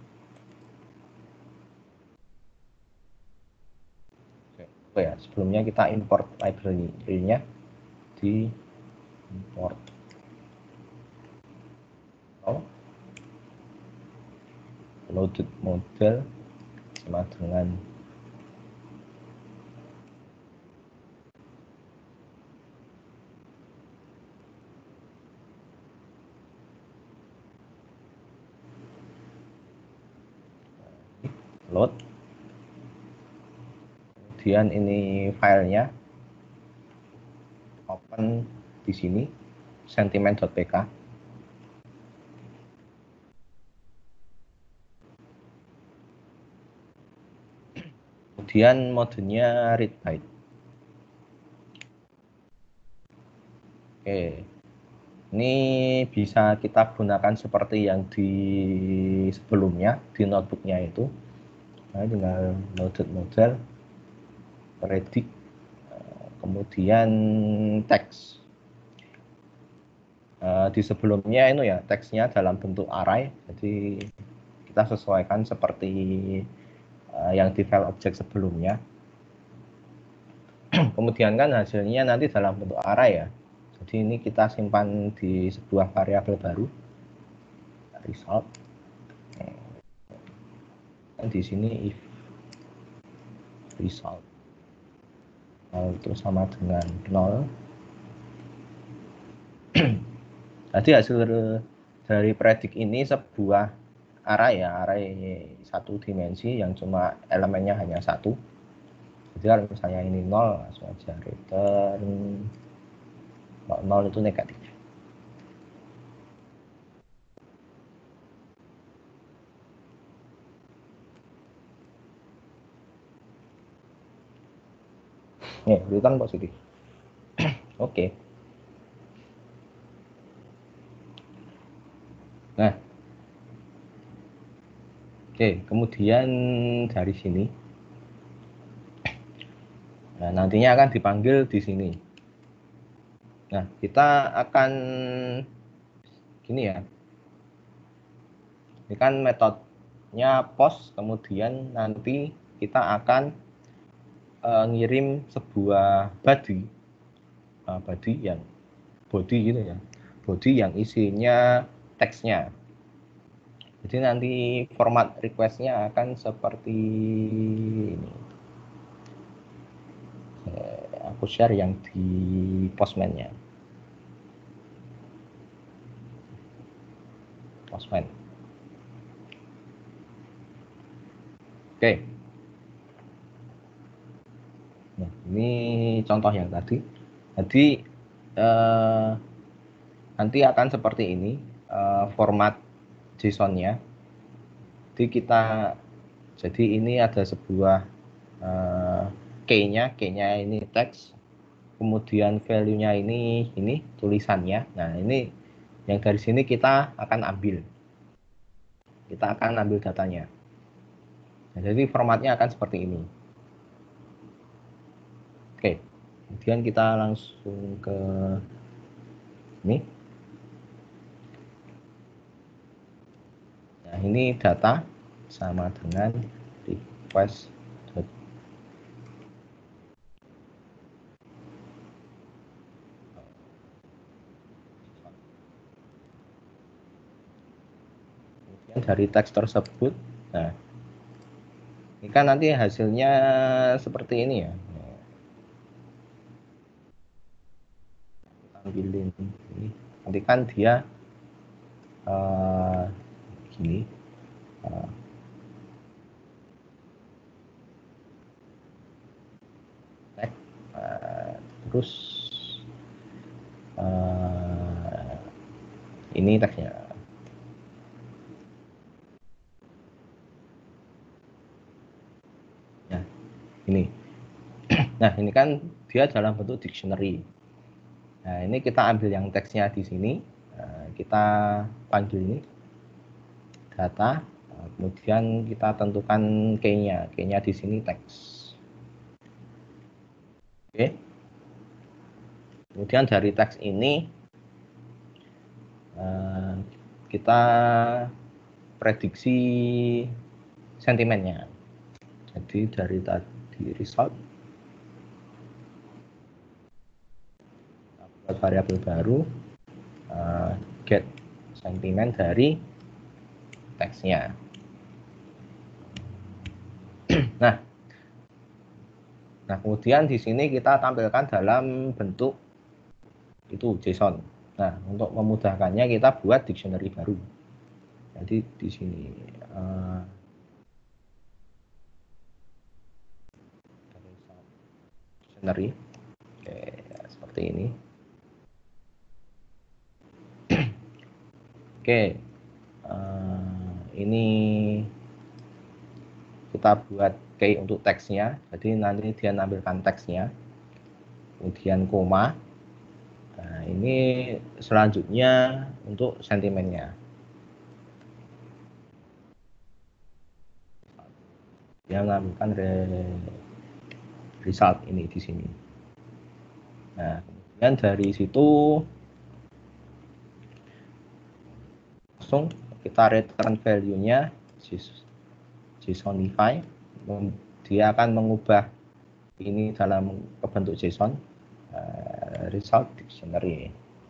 ya, sebelumnya kita import library-nya, di import loaded model sama dengan load. Kemudian ini filenya open di sini sentiment.pk. Kemudian modenya read byte. Oke, ini bisa kita gunakan seperti yang di sebelumnya di notebooknya itu. Nah, tinggal loaded model, predict, kemudian teks. Di sebelumnya itu ya teksnya dalam bentuk array, jadi kita sesuaikan seperti yang di file object sebelumnya. Kemudian kan hasilnya nanti dalam bentuk array ya. Jadi ini kita simpan di sebuah variabel baru, result. Dan di sini if result itu sama dengan 0. Jadi hasil dari predik ini sebuah array ya, array satu dimensi yang cuma elemennya hanya satu. Jadi kalau misalnya ini 0, langsung aja return 0 itu negatif. Nih, return positif. Oke. Nah, kemudian dari sini, nah nantinya akan dipanggil di sini. Nah, kita akan gini ya. Ini kan metodenya post, kemudian nanti kita akan ngirim sebuah body yang body gitu ya, body yang isinya teksnya. Jadi nanti format requestnya akan seperti ini. Aku share yang di Postman-nya. Postman. Oke. Nah, ini contoh yang tadi. Jadi nanti akan seperti ini format JSON-nya. Jadi ini ada sebuah key-nya ini teks, kemudian value-nya ini tulisannya. Nah, ini yang dari sini kita akan ambil datanya. Nah, jadi formatnya akan seperti ini. Oke, kemudian kita langsung ke ini. Nah, ini data sama dengan request. Kemudian dari teks tersebut, nah ini kan nanti hasilnya seperti ini ya. Ambilin ini, nanti kan dia gini. Terus ini teksnya. Nah, ini. Nah, ini kan dia dalam bentuk dictionary. Nah, ini kita ambil yang teksnya di sini. Nah, kita panggil ini data. Kemudian kita tentukan key-nya. Key-nya di sini teks. Oke. Kemudian dari teks ini kita prediksi sentimennya. Jadi dari tadi result buat variabel baru get sentiment dari teksnya. Nah, kemudian di sini kita tampilkan dalam bentuk itu JSON. Nah, untuk memudahkannya kita buat dictionary baru. Jadi di sini dictionary, oke, seperti ini. Oke, ini kita buat key untuk teksnya. Jadi nanti dia nampilkan teksnya, kemudian koma. Nah, ini selanjutnya untuk sentimennya. Dia nampilkan result ini di sini. Nah, kemudian dari situ langsung kita return value-nya JSONify. Dia akan mengubah ini dalam bentuk JSON, result dictionary.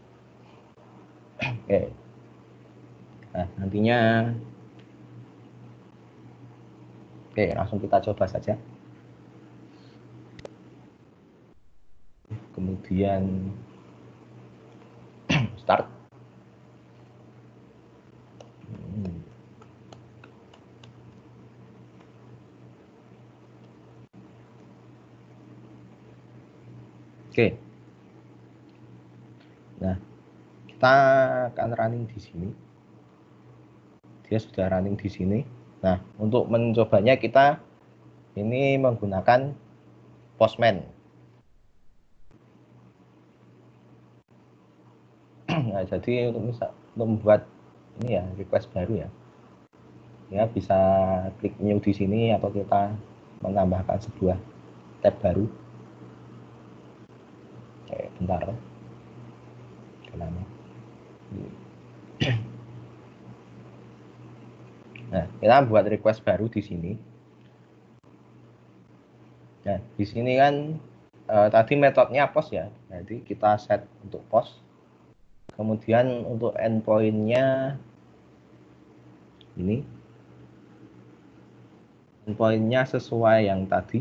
Oke. Nah, nantinya langsung kita coba saja. Kemudian start. Oke. Nah, kita akan running di sini. Dia sudah running di sini. Nah, untuk mencobanya kita ini menggunakan Postman. Nah, jadi untuk membuat ini ya request baru ya bisa klik new di sini atau kita menambahkan sebuah tab baru. Bentar. Nah, kita buat request baru di sini. Nah, di sini kan tadi metodenya post ya. Jadi kita set untuk post. Kemudian untuk endpoint-nya ini. Endpoint-nya sesuai yang tadi.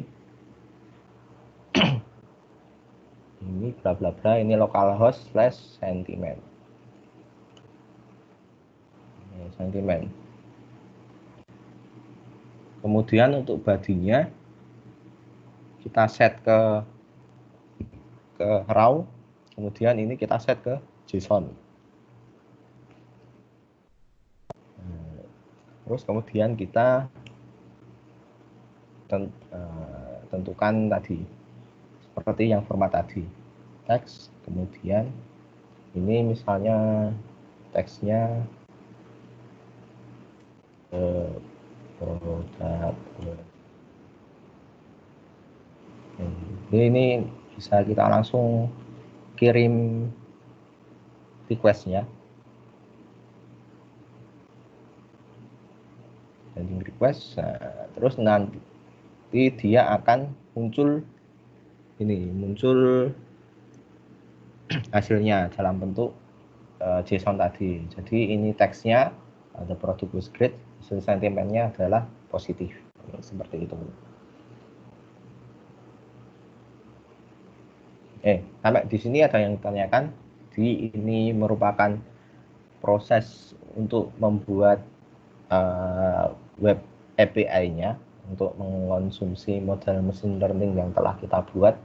Ini bla bla bla, ini localhost / sentiment. Ini sentiment. Kemudian untuk body-nya kita set ke raw, kemudian ini kita set ke JSON. Terus kemudian kita tentukan tadi seperti yang format tadi, teks, kemudian ini misalnya teksnya produk. Ini bisa kita langsung kirim requestnya, sending request. Nah, terus nanti dia akan muncul hasilnya dalam bentuk JSON tadi. Jadi ini teksnya ada produk was great, hasil sentimennya adalah positif, seperti itu. Sampai di sini ada yang ditanyakan. Ini merupakan proses untuk membuat web API-nya untuk mengonsumsi model machine learning yang telah kita buat.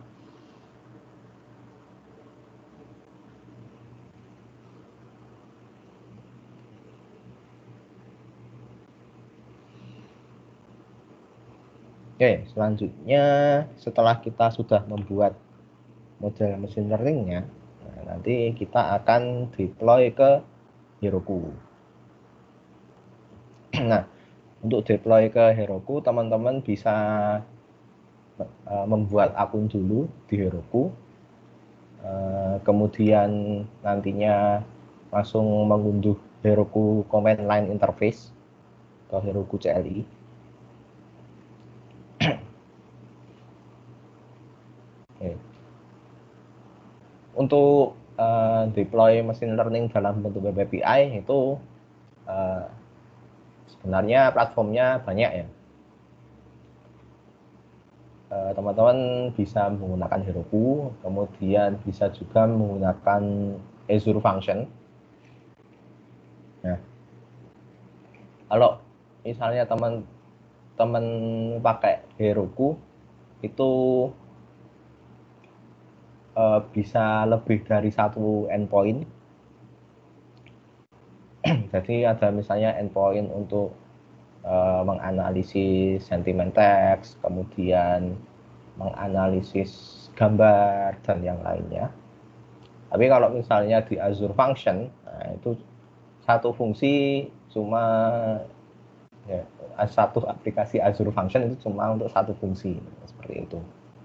Selanjutnya setelah kita sudah membuat model machine learning-nya, nanti kita akan deploy ke Heroku. Nah, untuk deploy ke Heroku, teman-teman bisa membuat akun dulu di Heroku, kemudian nantinya langsung mengunduh Heroku command line interface atau Heroku CLI. Untuk deploy machine learning dalam bentuk web API itu sebenarnya platformnya banyak ya. teman-teman bisa menggunakan Heroku, kemudian bisa juga menggunakan Azure Function. Nah, kalau misalnya teman-teman pakai Heroku itu bisa lebih dari satu endpoint. Jadi ada misalnya endpoint untuk menganalisis sentimen teks, kemudian menganalisis gambar dan yang lainnya. Tapi kalau misalnya di Azure Function, nah itu satu fungsi cuma ya, satu aplikasi Azure Function itu cuma untuk satu fungsi seperti itu.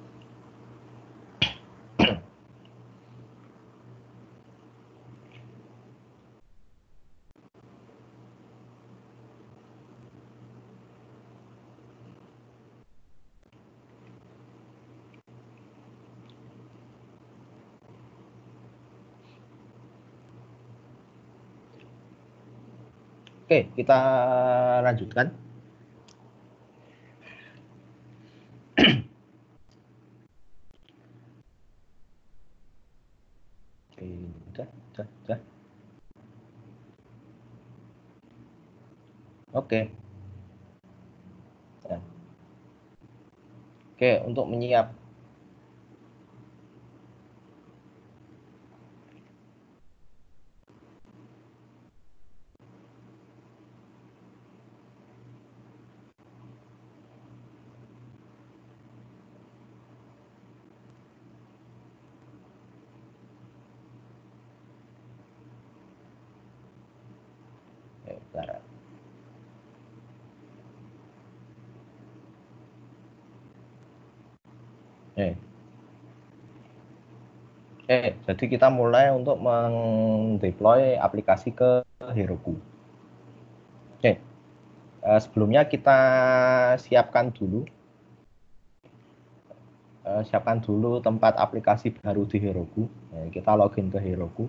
Oke, kita lanjutkan. Oke, udah. Oke. Nah. Oke, untuk menyiap. Bentar. Jadi kita mulai untuk mendeploy aplikasi ke Heroku. Sebelumnya kita siapkan dulu tempat aplikasi baru di Heroku. Kita login ke Heroku.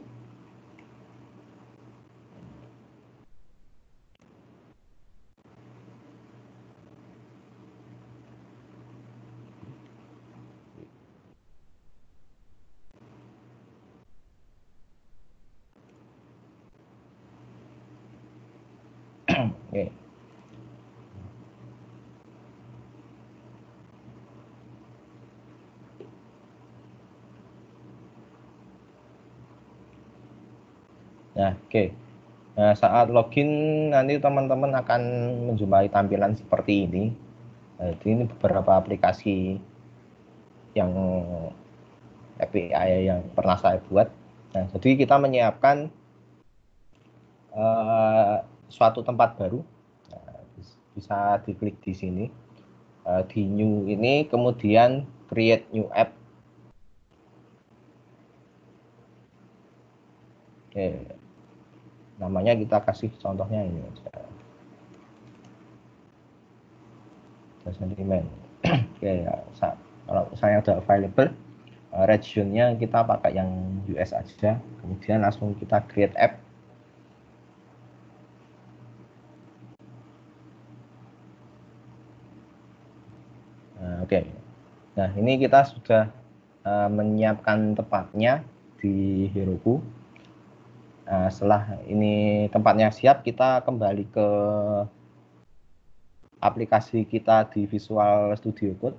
Oke. Nah, oke. Nah, saat login nanti teman-teman akan menjumpai tampilan seperti ini. Jadi ini beberapa aplikasi yang API yang pernah saya buat. Nah, jadi kita menyiapkan suatu tempat baru. Nah, bisa diklik di sini. Di new ini, kemudian create new app. Oke. Namanya kita kasih contohnya ini aja. Sentimen. Oke, ya. Kalau saya udah available, regionnya kita pakai yang US aja. Kemudian langsung kita create app. Oke. Nah, ini kita sudah menyiapkan tempatnya di Heroku. Setelah ini tempatnya siap, kita kembali ke aplikasi kita di Visual Studio Code.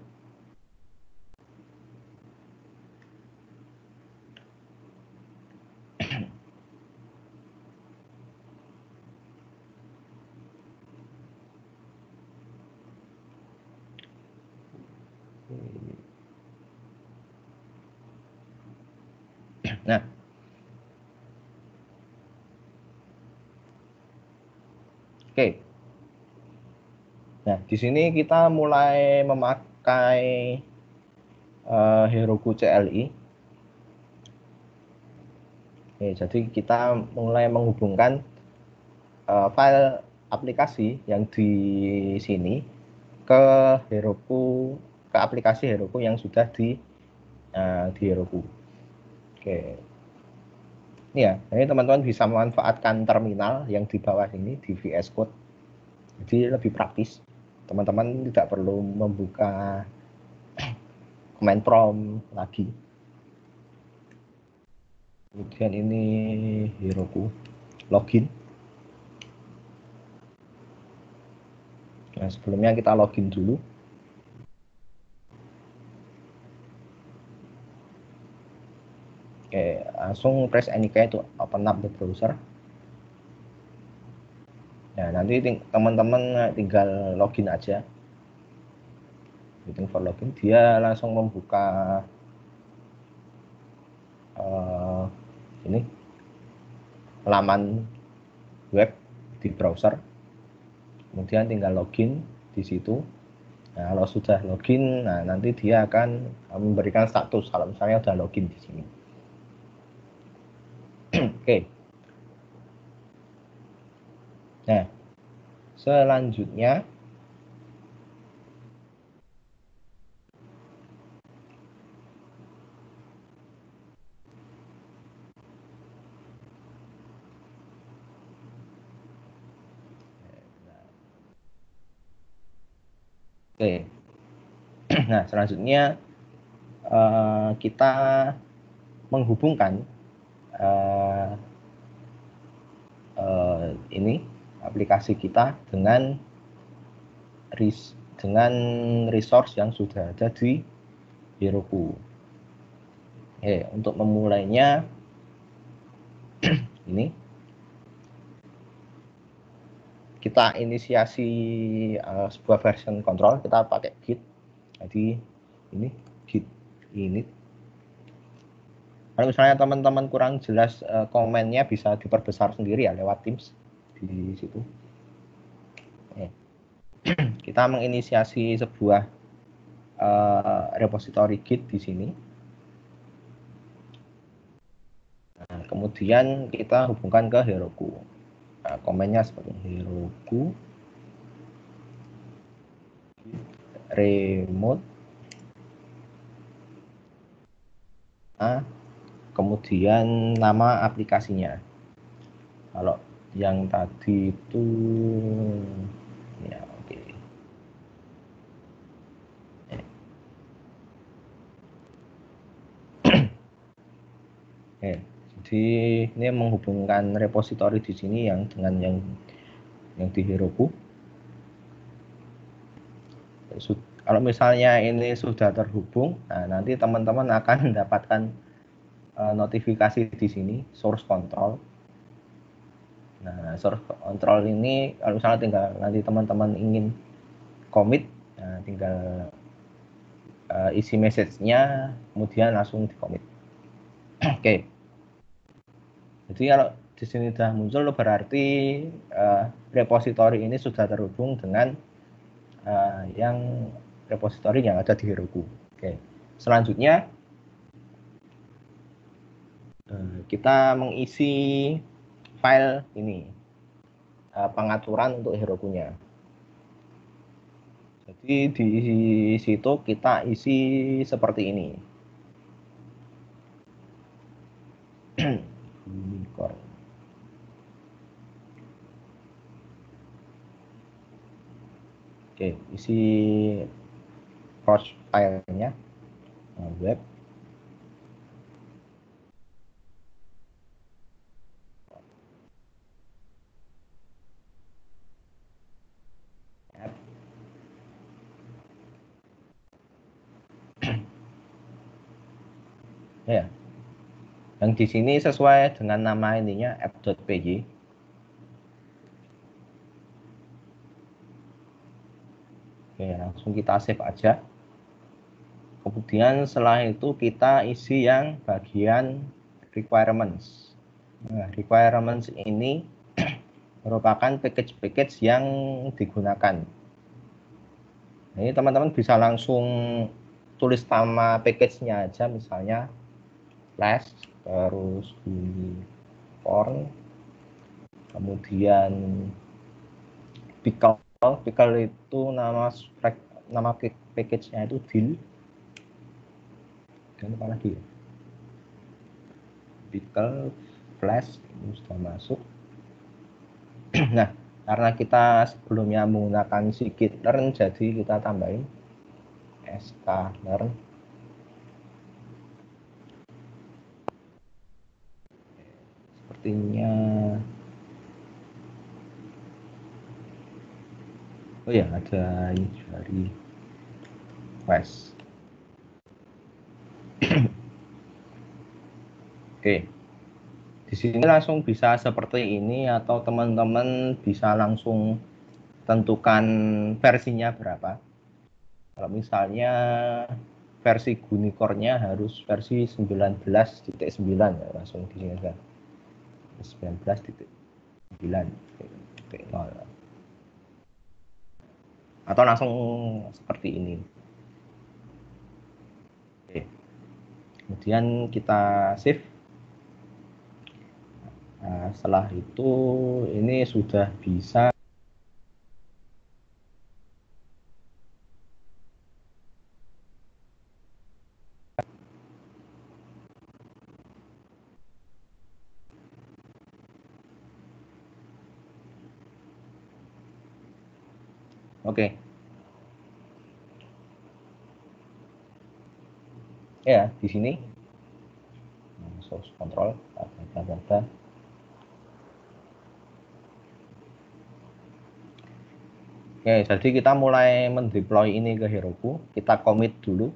Nah, oke. Nah, di sini kita mulai memakai Heroku CLI. Oke, jadi kita mulai menghubungkan file aplikasi yang di sini ke Heroku, ke aplikasi Heroku yang sudah di Heroku. Oke. Ini ya, jadi teman-teman bisa memanfaatkan terminal yang di bawah ini di VS Code. Jadi lebih praktis. Teman-teman tidak perlu membuka command prompt lagi. Kemudian ini Heroku login. Nah, sebelumnya kita login dulu. Oke, langsung press any key to open up the browser. Nah, nanti teman-teman tinggal login aja. Waiting for login, dia langsung membuka ini halaman web di browser. Kemudian tinggal login di situ. Nah, kalau sudah login, nah nanti dia akan memberikan status kalau misalnya sudah login di sini. Oke. Nah, selanjutnya oke. Nah, selanjutnya kita menghubungkan ini aplikasi kita dengan resource yang sudah ada di Heroku. Untuk memulainya ini kita inisiasi sebuah version control, kita pakai git. Jadi ini git init. Kalau misalnya teman-teman kurang jelas komennya bisa diperbesar sendiri ya lewat Teams di situ. Kita menginisiasi sebuah repository git di sini. Nah, kemudian kita hubungkan ke Heroku. Nah, komennya seperti Heroku remote. Nah, kemudian nama aplikasinya. Kalau yang tadi itu ya oke. Jadi ini menghubungkan repository di sini yang dengan yang di Heroku. Kalau misalnya ini sudah terhubung, nah nanti teman-teman akan mendapatkan notifikasi di sini source control. Nah, source control ini kalau misalnya tinggal nanti teman-teman ingin commit, nah tinggal isi message-nya, kemudian langsung di commit. Oke. Jadi kalau di sini sudah muncul berarti repository ini sudah terhubung dengan yang repository yang ada di Heroku. Oke. Selanjutnya kita mengisi file ini pengaturan untuk Herokunya. Jadi di situ kita isi seperti ini. Unicorn. Oke, isi cross filenya web. Ya, yang di sini sesuai dengan nama ininya app.py. Oke, langsung kita save aja. Kemudian setelah itu kita isi yang bagian requirements. Nah, requirements ini merupakan package-package yang digunakan. Nah, ini teman-teman bisa langsung tulis nama package-nya aja, misalnya flash, terus unicorn, kemudian pickle. Pickle itu nama package-nya itu dill. Dan apa lagi ya? Pickle, flash ini sudah masuk. Nah, karena kita sebelumnya menggunakan scikit-learn, jadi kita tambahin sklearn. sepertinya oh ya ada ini dari Flash. Oke, di sini langsung bisa seperti ini atau teman-teman bisa langsung tentukan versinya berapa. Kalau misalnya versi Gunicorn-nya harus versi 19.9 ya, langsung di sini kan 19.9.0 atau langsung seperti ini. Oke. Kemudian kita save. Nah, setelah itu ini sudah bisa oke. Ya, di sini source control data. Oke, jadi kita mulai mendeploy ini ke Heroku. Kita commit dulu.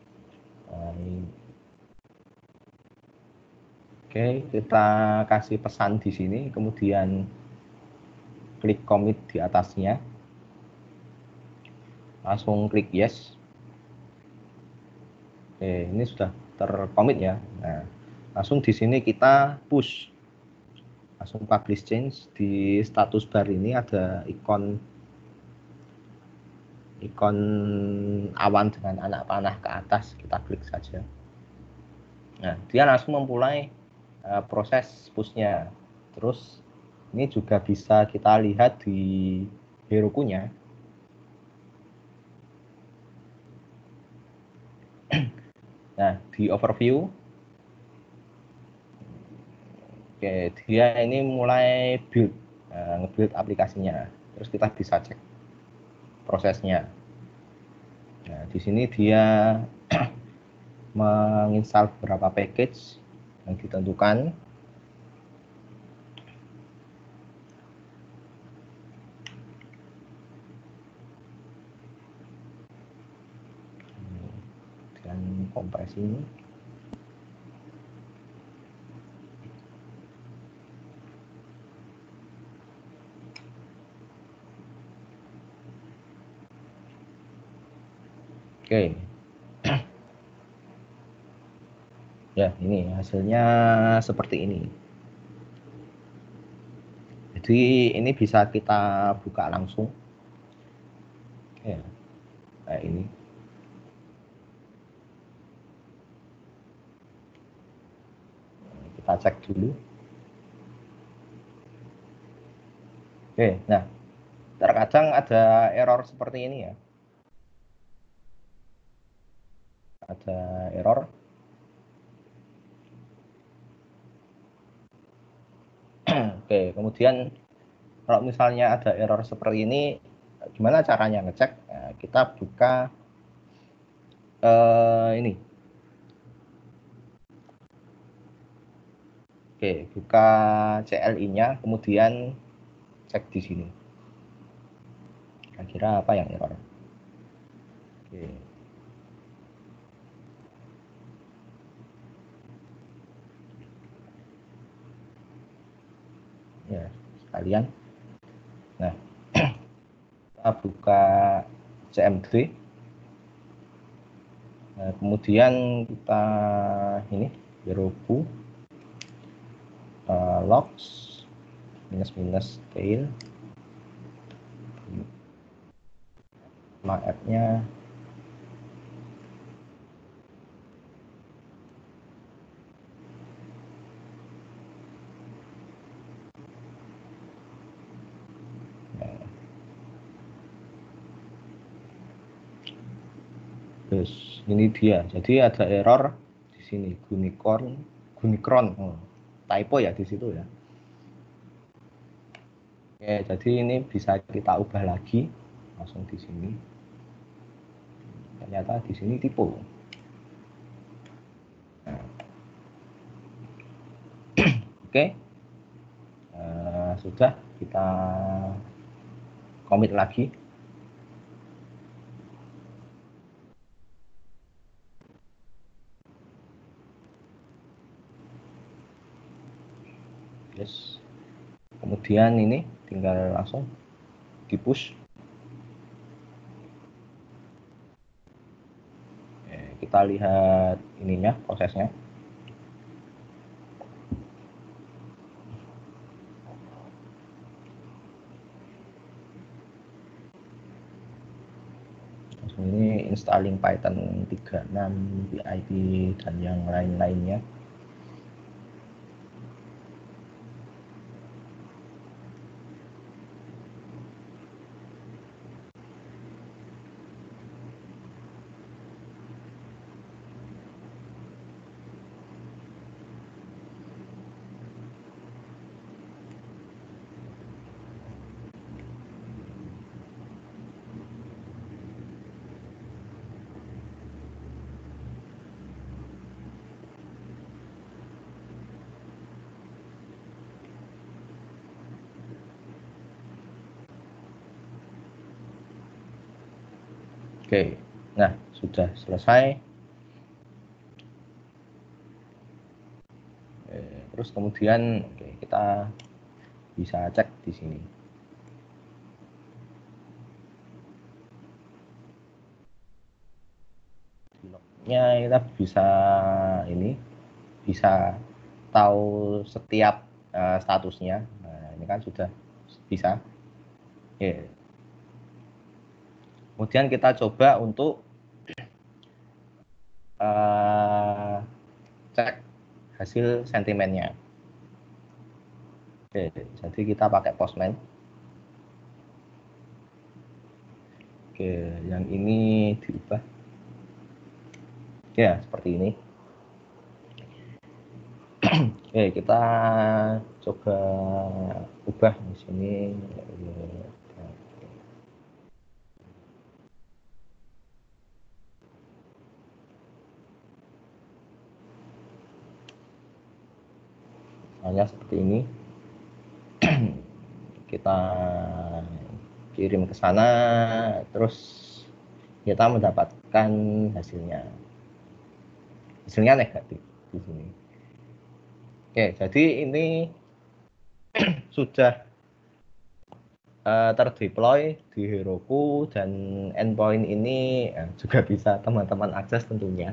Oke, kita kasih pesan di sini, kemudian klik commit di atasnya. Langsung klik yes. Oke, ini sudah tercommit ya. Nah, langsung di sini kita push. Langsung publish change. Di status bar ini ada ikon awan dengan anak panah ke atas, kita klik saja. Nah, dia langsung memulai proses pushnya. Terus ini juga bisa kita lihat di Heroku-nya. Nah, di overview, oke, dia ini mulai nge-build aplikasinya. Terus kita bisa cek prosesnya. Nah, di sini dia menginstal beberapa package yang ditentukan. Dan kompresi ini. Oke. Ya, ini hasilnya seperti ini. Jadi ini bisa kita buka langsung. Ya, kayak ini. Kita cek dulu. Oke, nah terkadang ada error seperti ini ya. Ada error. Oke, kemudian kalau misalnya ada error seperti ini, gimana caranya ngecek? Nah, kita buka ini. Oke, buka CLI-nya, kemudian cek di sini. Kira-kira apa yang error? Oke. Ya, sekalian. Nah, kita buka CMD. Nah, kemudian kita ini Heroku logs minus tail nama app-nya terus ini dia. Jadi ada error di sini Gunicorn typo ya di situ ya. Oke, jadi ini bisa kita ubah lagi langsung di sini. Ternyata di sini typo. Nah. Oke, sudah, kita commit lagi. Yes. Kemudian ini tinggal langsung di push. Kita lihat ininya, prosesnya. Ini installing Python 36, PID, dan yang lain-lainnya. Oke, nah sudah selesai. Terus kemudian kita bisa cek di sini. Di lognya kita bisa tahu setiap statusnya. Nah, ini kan sudah bisa. Kemudian kita coba untuk cek hasil sentimennya. Oke, jadi kita pakai Postman. Oke, yang ini diubah. Ya, seperti ini. Oke, kita coba ubah di sini. Misalnya seperti ini. Kita kirim ke sana, terus kita mendapatkan hasilnya negatif di sini. Oke, jadi ini sudah terdeploy di Heroku, dan endpoint ini juga bisa teman-teman akses tentunya.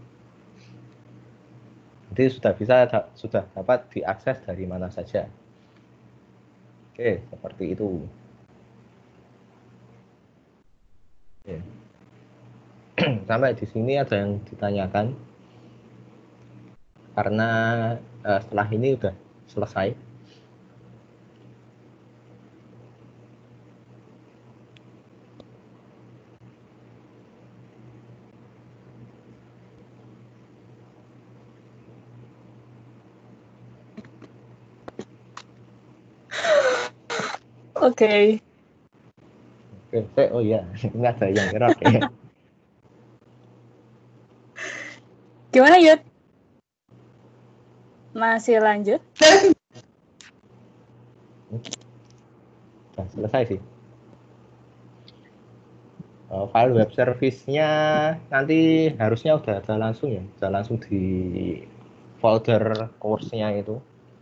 Jadi sudah dapat diakses dari mana saja. Oke, seperti itu. Oke. Sampai di sini ada yang ditanyakan? Karena setelah ini udah selesai. Oke. Oh iya, ini ada yang error ya. Gimana, Yud? Masih lanjut? Sudah selesai sih. File web service-nya nanti harusnya udah ada langsung ya, udah langsung di folder course-nya itu.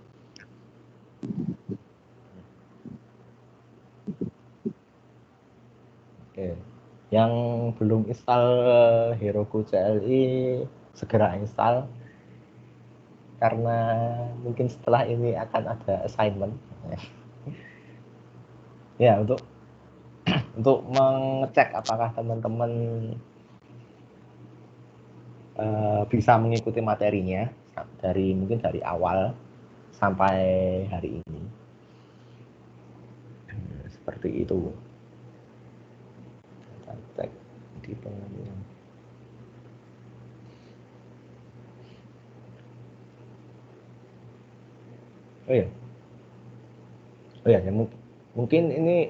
Oke. Yang belum install Heroku CLI segera install, karena mungkin setelah ini akan ada assignment. Ya, untuk mengecek apakah teman-teman bisa mengikuti materinya mungkin dari awal sampai hari ini. Seperti itu. Kita cek di pengumuman. Oh ya, mungkin ini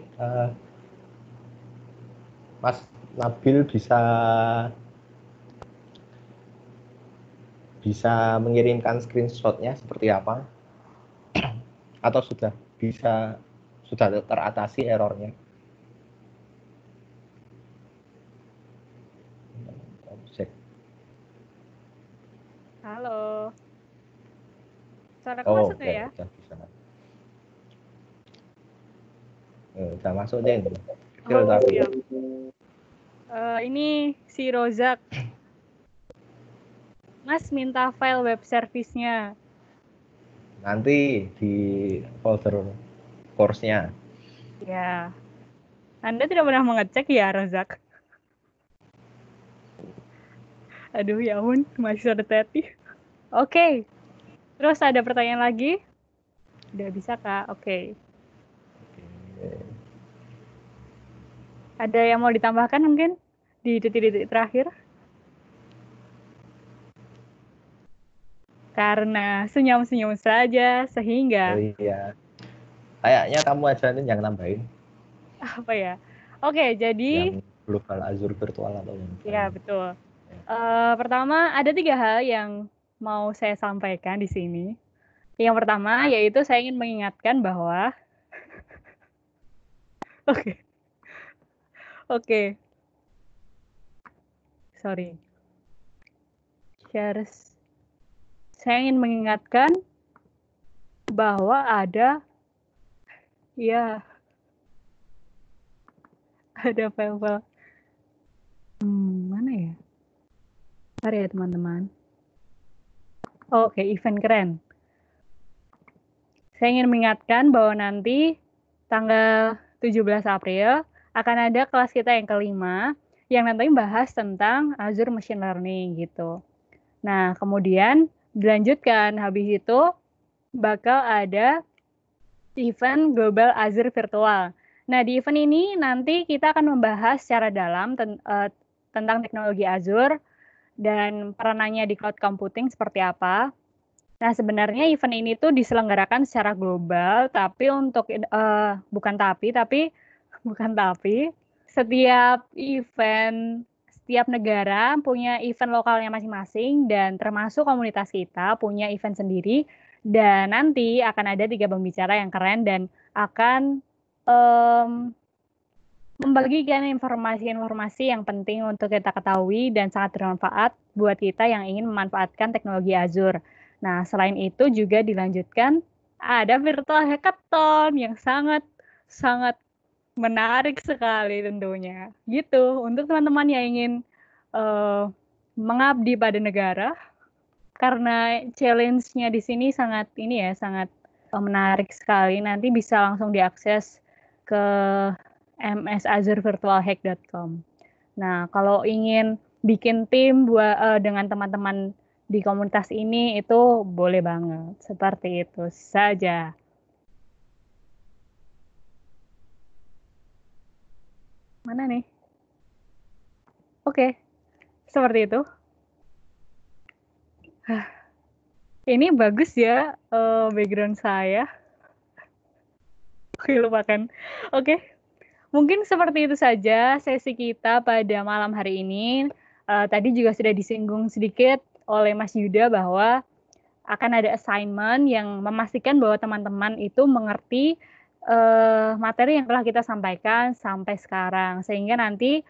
Mas Nabil bisa mengirimkan screenshotnya seperti apa, atau sudah bisa sudah teratasi errornya. Cek. Halo. Suara Oh, masuk oke, ya? udah bisa. Udah masuk deh. Kecil Oh, tapi. siap. Ini si Rozak. Mas minta file web service-nya. Nanti di folder course-nya. Ya. Anda tidak pernah mengecek ya, Rozak? Aduh, ya ampun, masih ada detektif. Oke. Terus ada pertanyaan lagi? Udah bisa, Kak? Oke. Ada yang mau ditambahkan mungkin di detik-detik terakhir? Karena senyum-senyum saja, Oh sehingga iya. Kayaknya kamu aja nih yang nambahin. apa ya? Oke, jadi Yang Global Azure Virtual atau yang ya lain. betul. Pertama, ada 3 hal yang mau saya sampaikan di sini. Yang pertama, yaitu saya ingin mengingatkan bahwa oke, oke, sorry. Shares. Saya ingin mengingatkan bahwa ada ya ada file-file mana ya? Bentar ya teman-teman. Oke, event keren. Saya ingin mengingatkan bahwa nanti tanggal 17 April akan ada kelas kita yang kelima yang nanti bahas tentang Azure Machine Learning gitu. Nah, kemudian dilanjutkan habis itu bakal ada event Global Azure Virtual. Nah, di event ini nanti kita akan membahas secara dalam tentang teknologi Azure dan peranannya di cloud computing seperti apa. Nah, sebenarnya event ini tuh diselenggarakan secara global, tapi untuk setiap event, setiap negara punya event lokalnya masing-masing dan termasuk komunitas kita punya event sendiri. Dan nanti akan ada 3 pembicara yang keren dan akan membagikan informasi-informasi yang penting untuk kita ketahui dan sangat bermanfaat buat kita yang ingin memanfaatkan teknologi Azure. Nah, selain itu juga dilanjutkan ada virtual hackathon yang sangat menarik sekali tentunya. Gitu, untuk teman-teman yang ingin mengabdi pada negara, karena challenge-nya di sini sangat menarik sekali. Nanti bisa langsung diakses ke msazurvirtualhack.com. Nah, kalau ingin bikin tim dengan teman-teman di komunitas ini itu boleh banget. Seperti itu saja. Mana nih? Oke, seperti itu. Ini bagus ya background saya. Oke, lupakan. Oke, mungkin seperti itu saja sesi kita pada malam hari ini. Tadi juga sudah disinggung sedikit oleh Mas Yuda bahwa akan ada assignment yang memastikan bahwa teman-teman itu mengerti materi yang telah kita sampaikan sampai sekarang. Sehingga nanti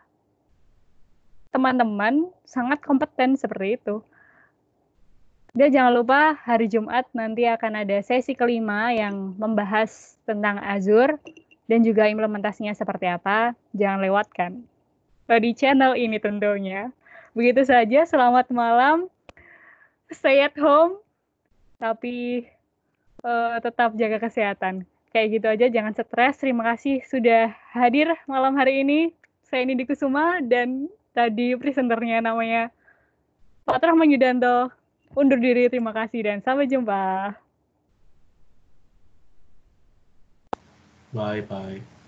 teman-teman sangat kompeten seperti itu. Dan jangan lupa hari Jumat nanti akan ada sesi kelima yang membahas tentang Azure dan juga implementasinya seperti apa. Jangan lewatkan. Di channel ini tentunya. Begitu saja, selamat malam. Stay at home, tapi tetap jaga kesehatan. Kayak gitu aja, jangan stres. Terima kasih sudah hadir malam hari ini. Saya Nindi Kusuma dan tadi presenternya namanya Pak Rahman Yudanto. Undur diri, terima kasih dan sampai jumpa. Bye bye.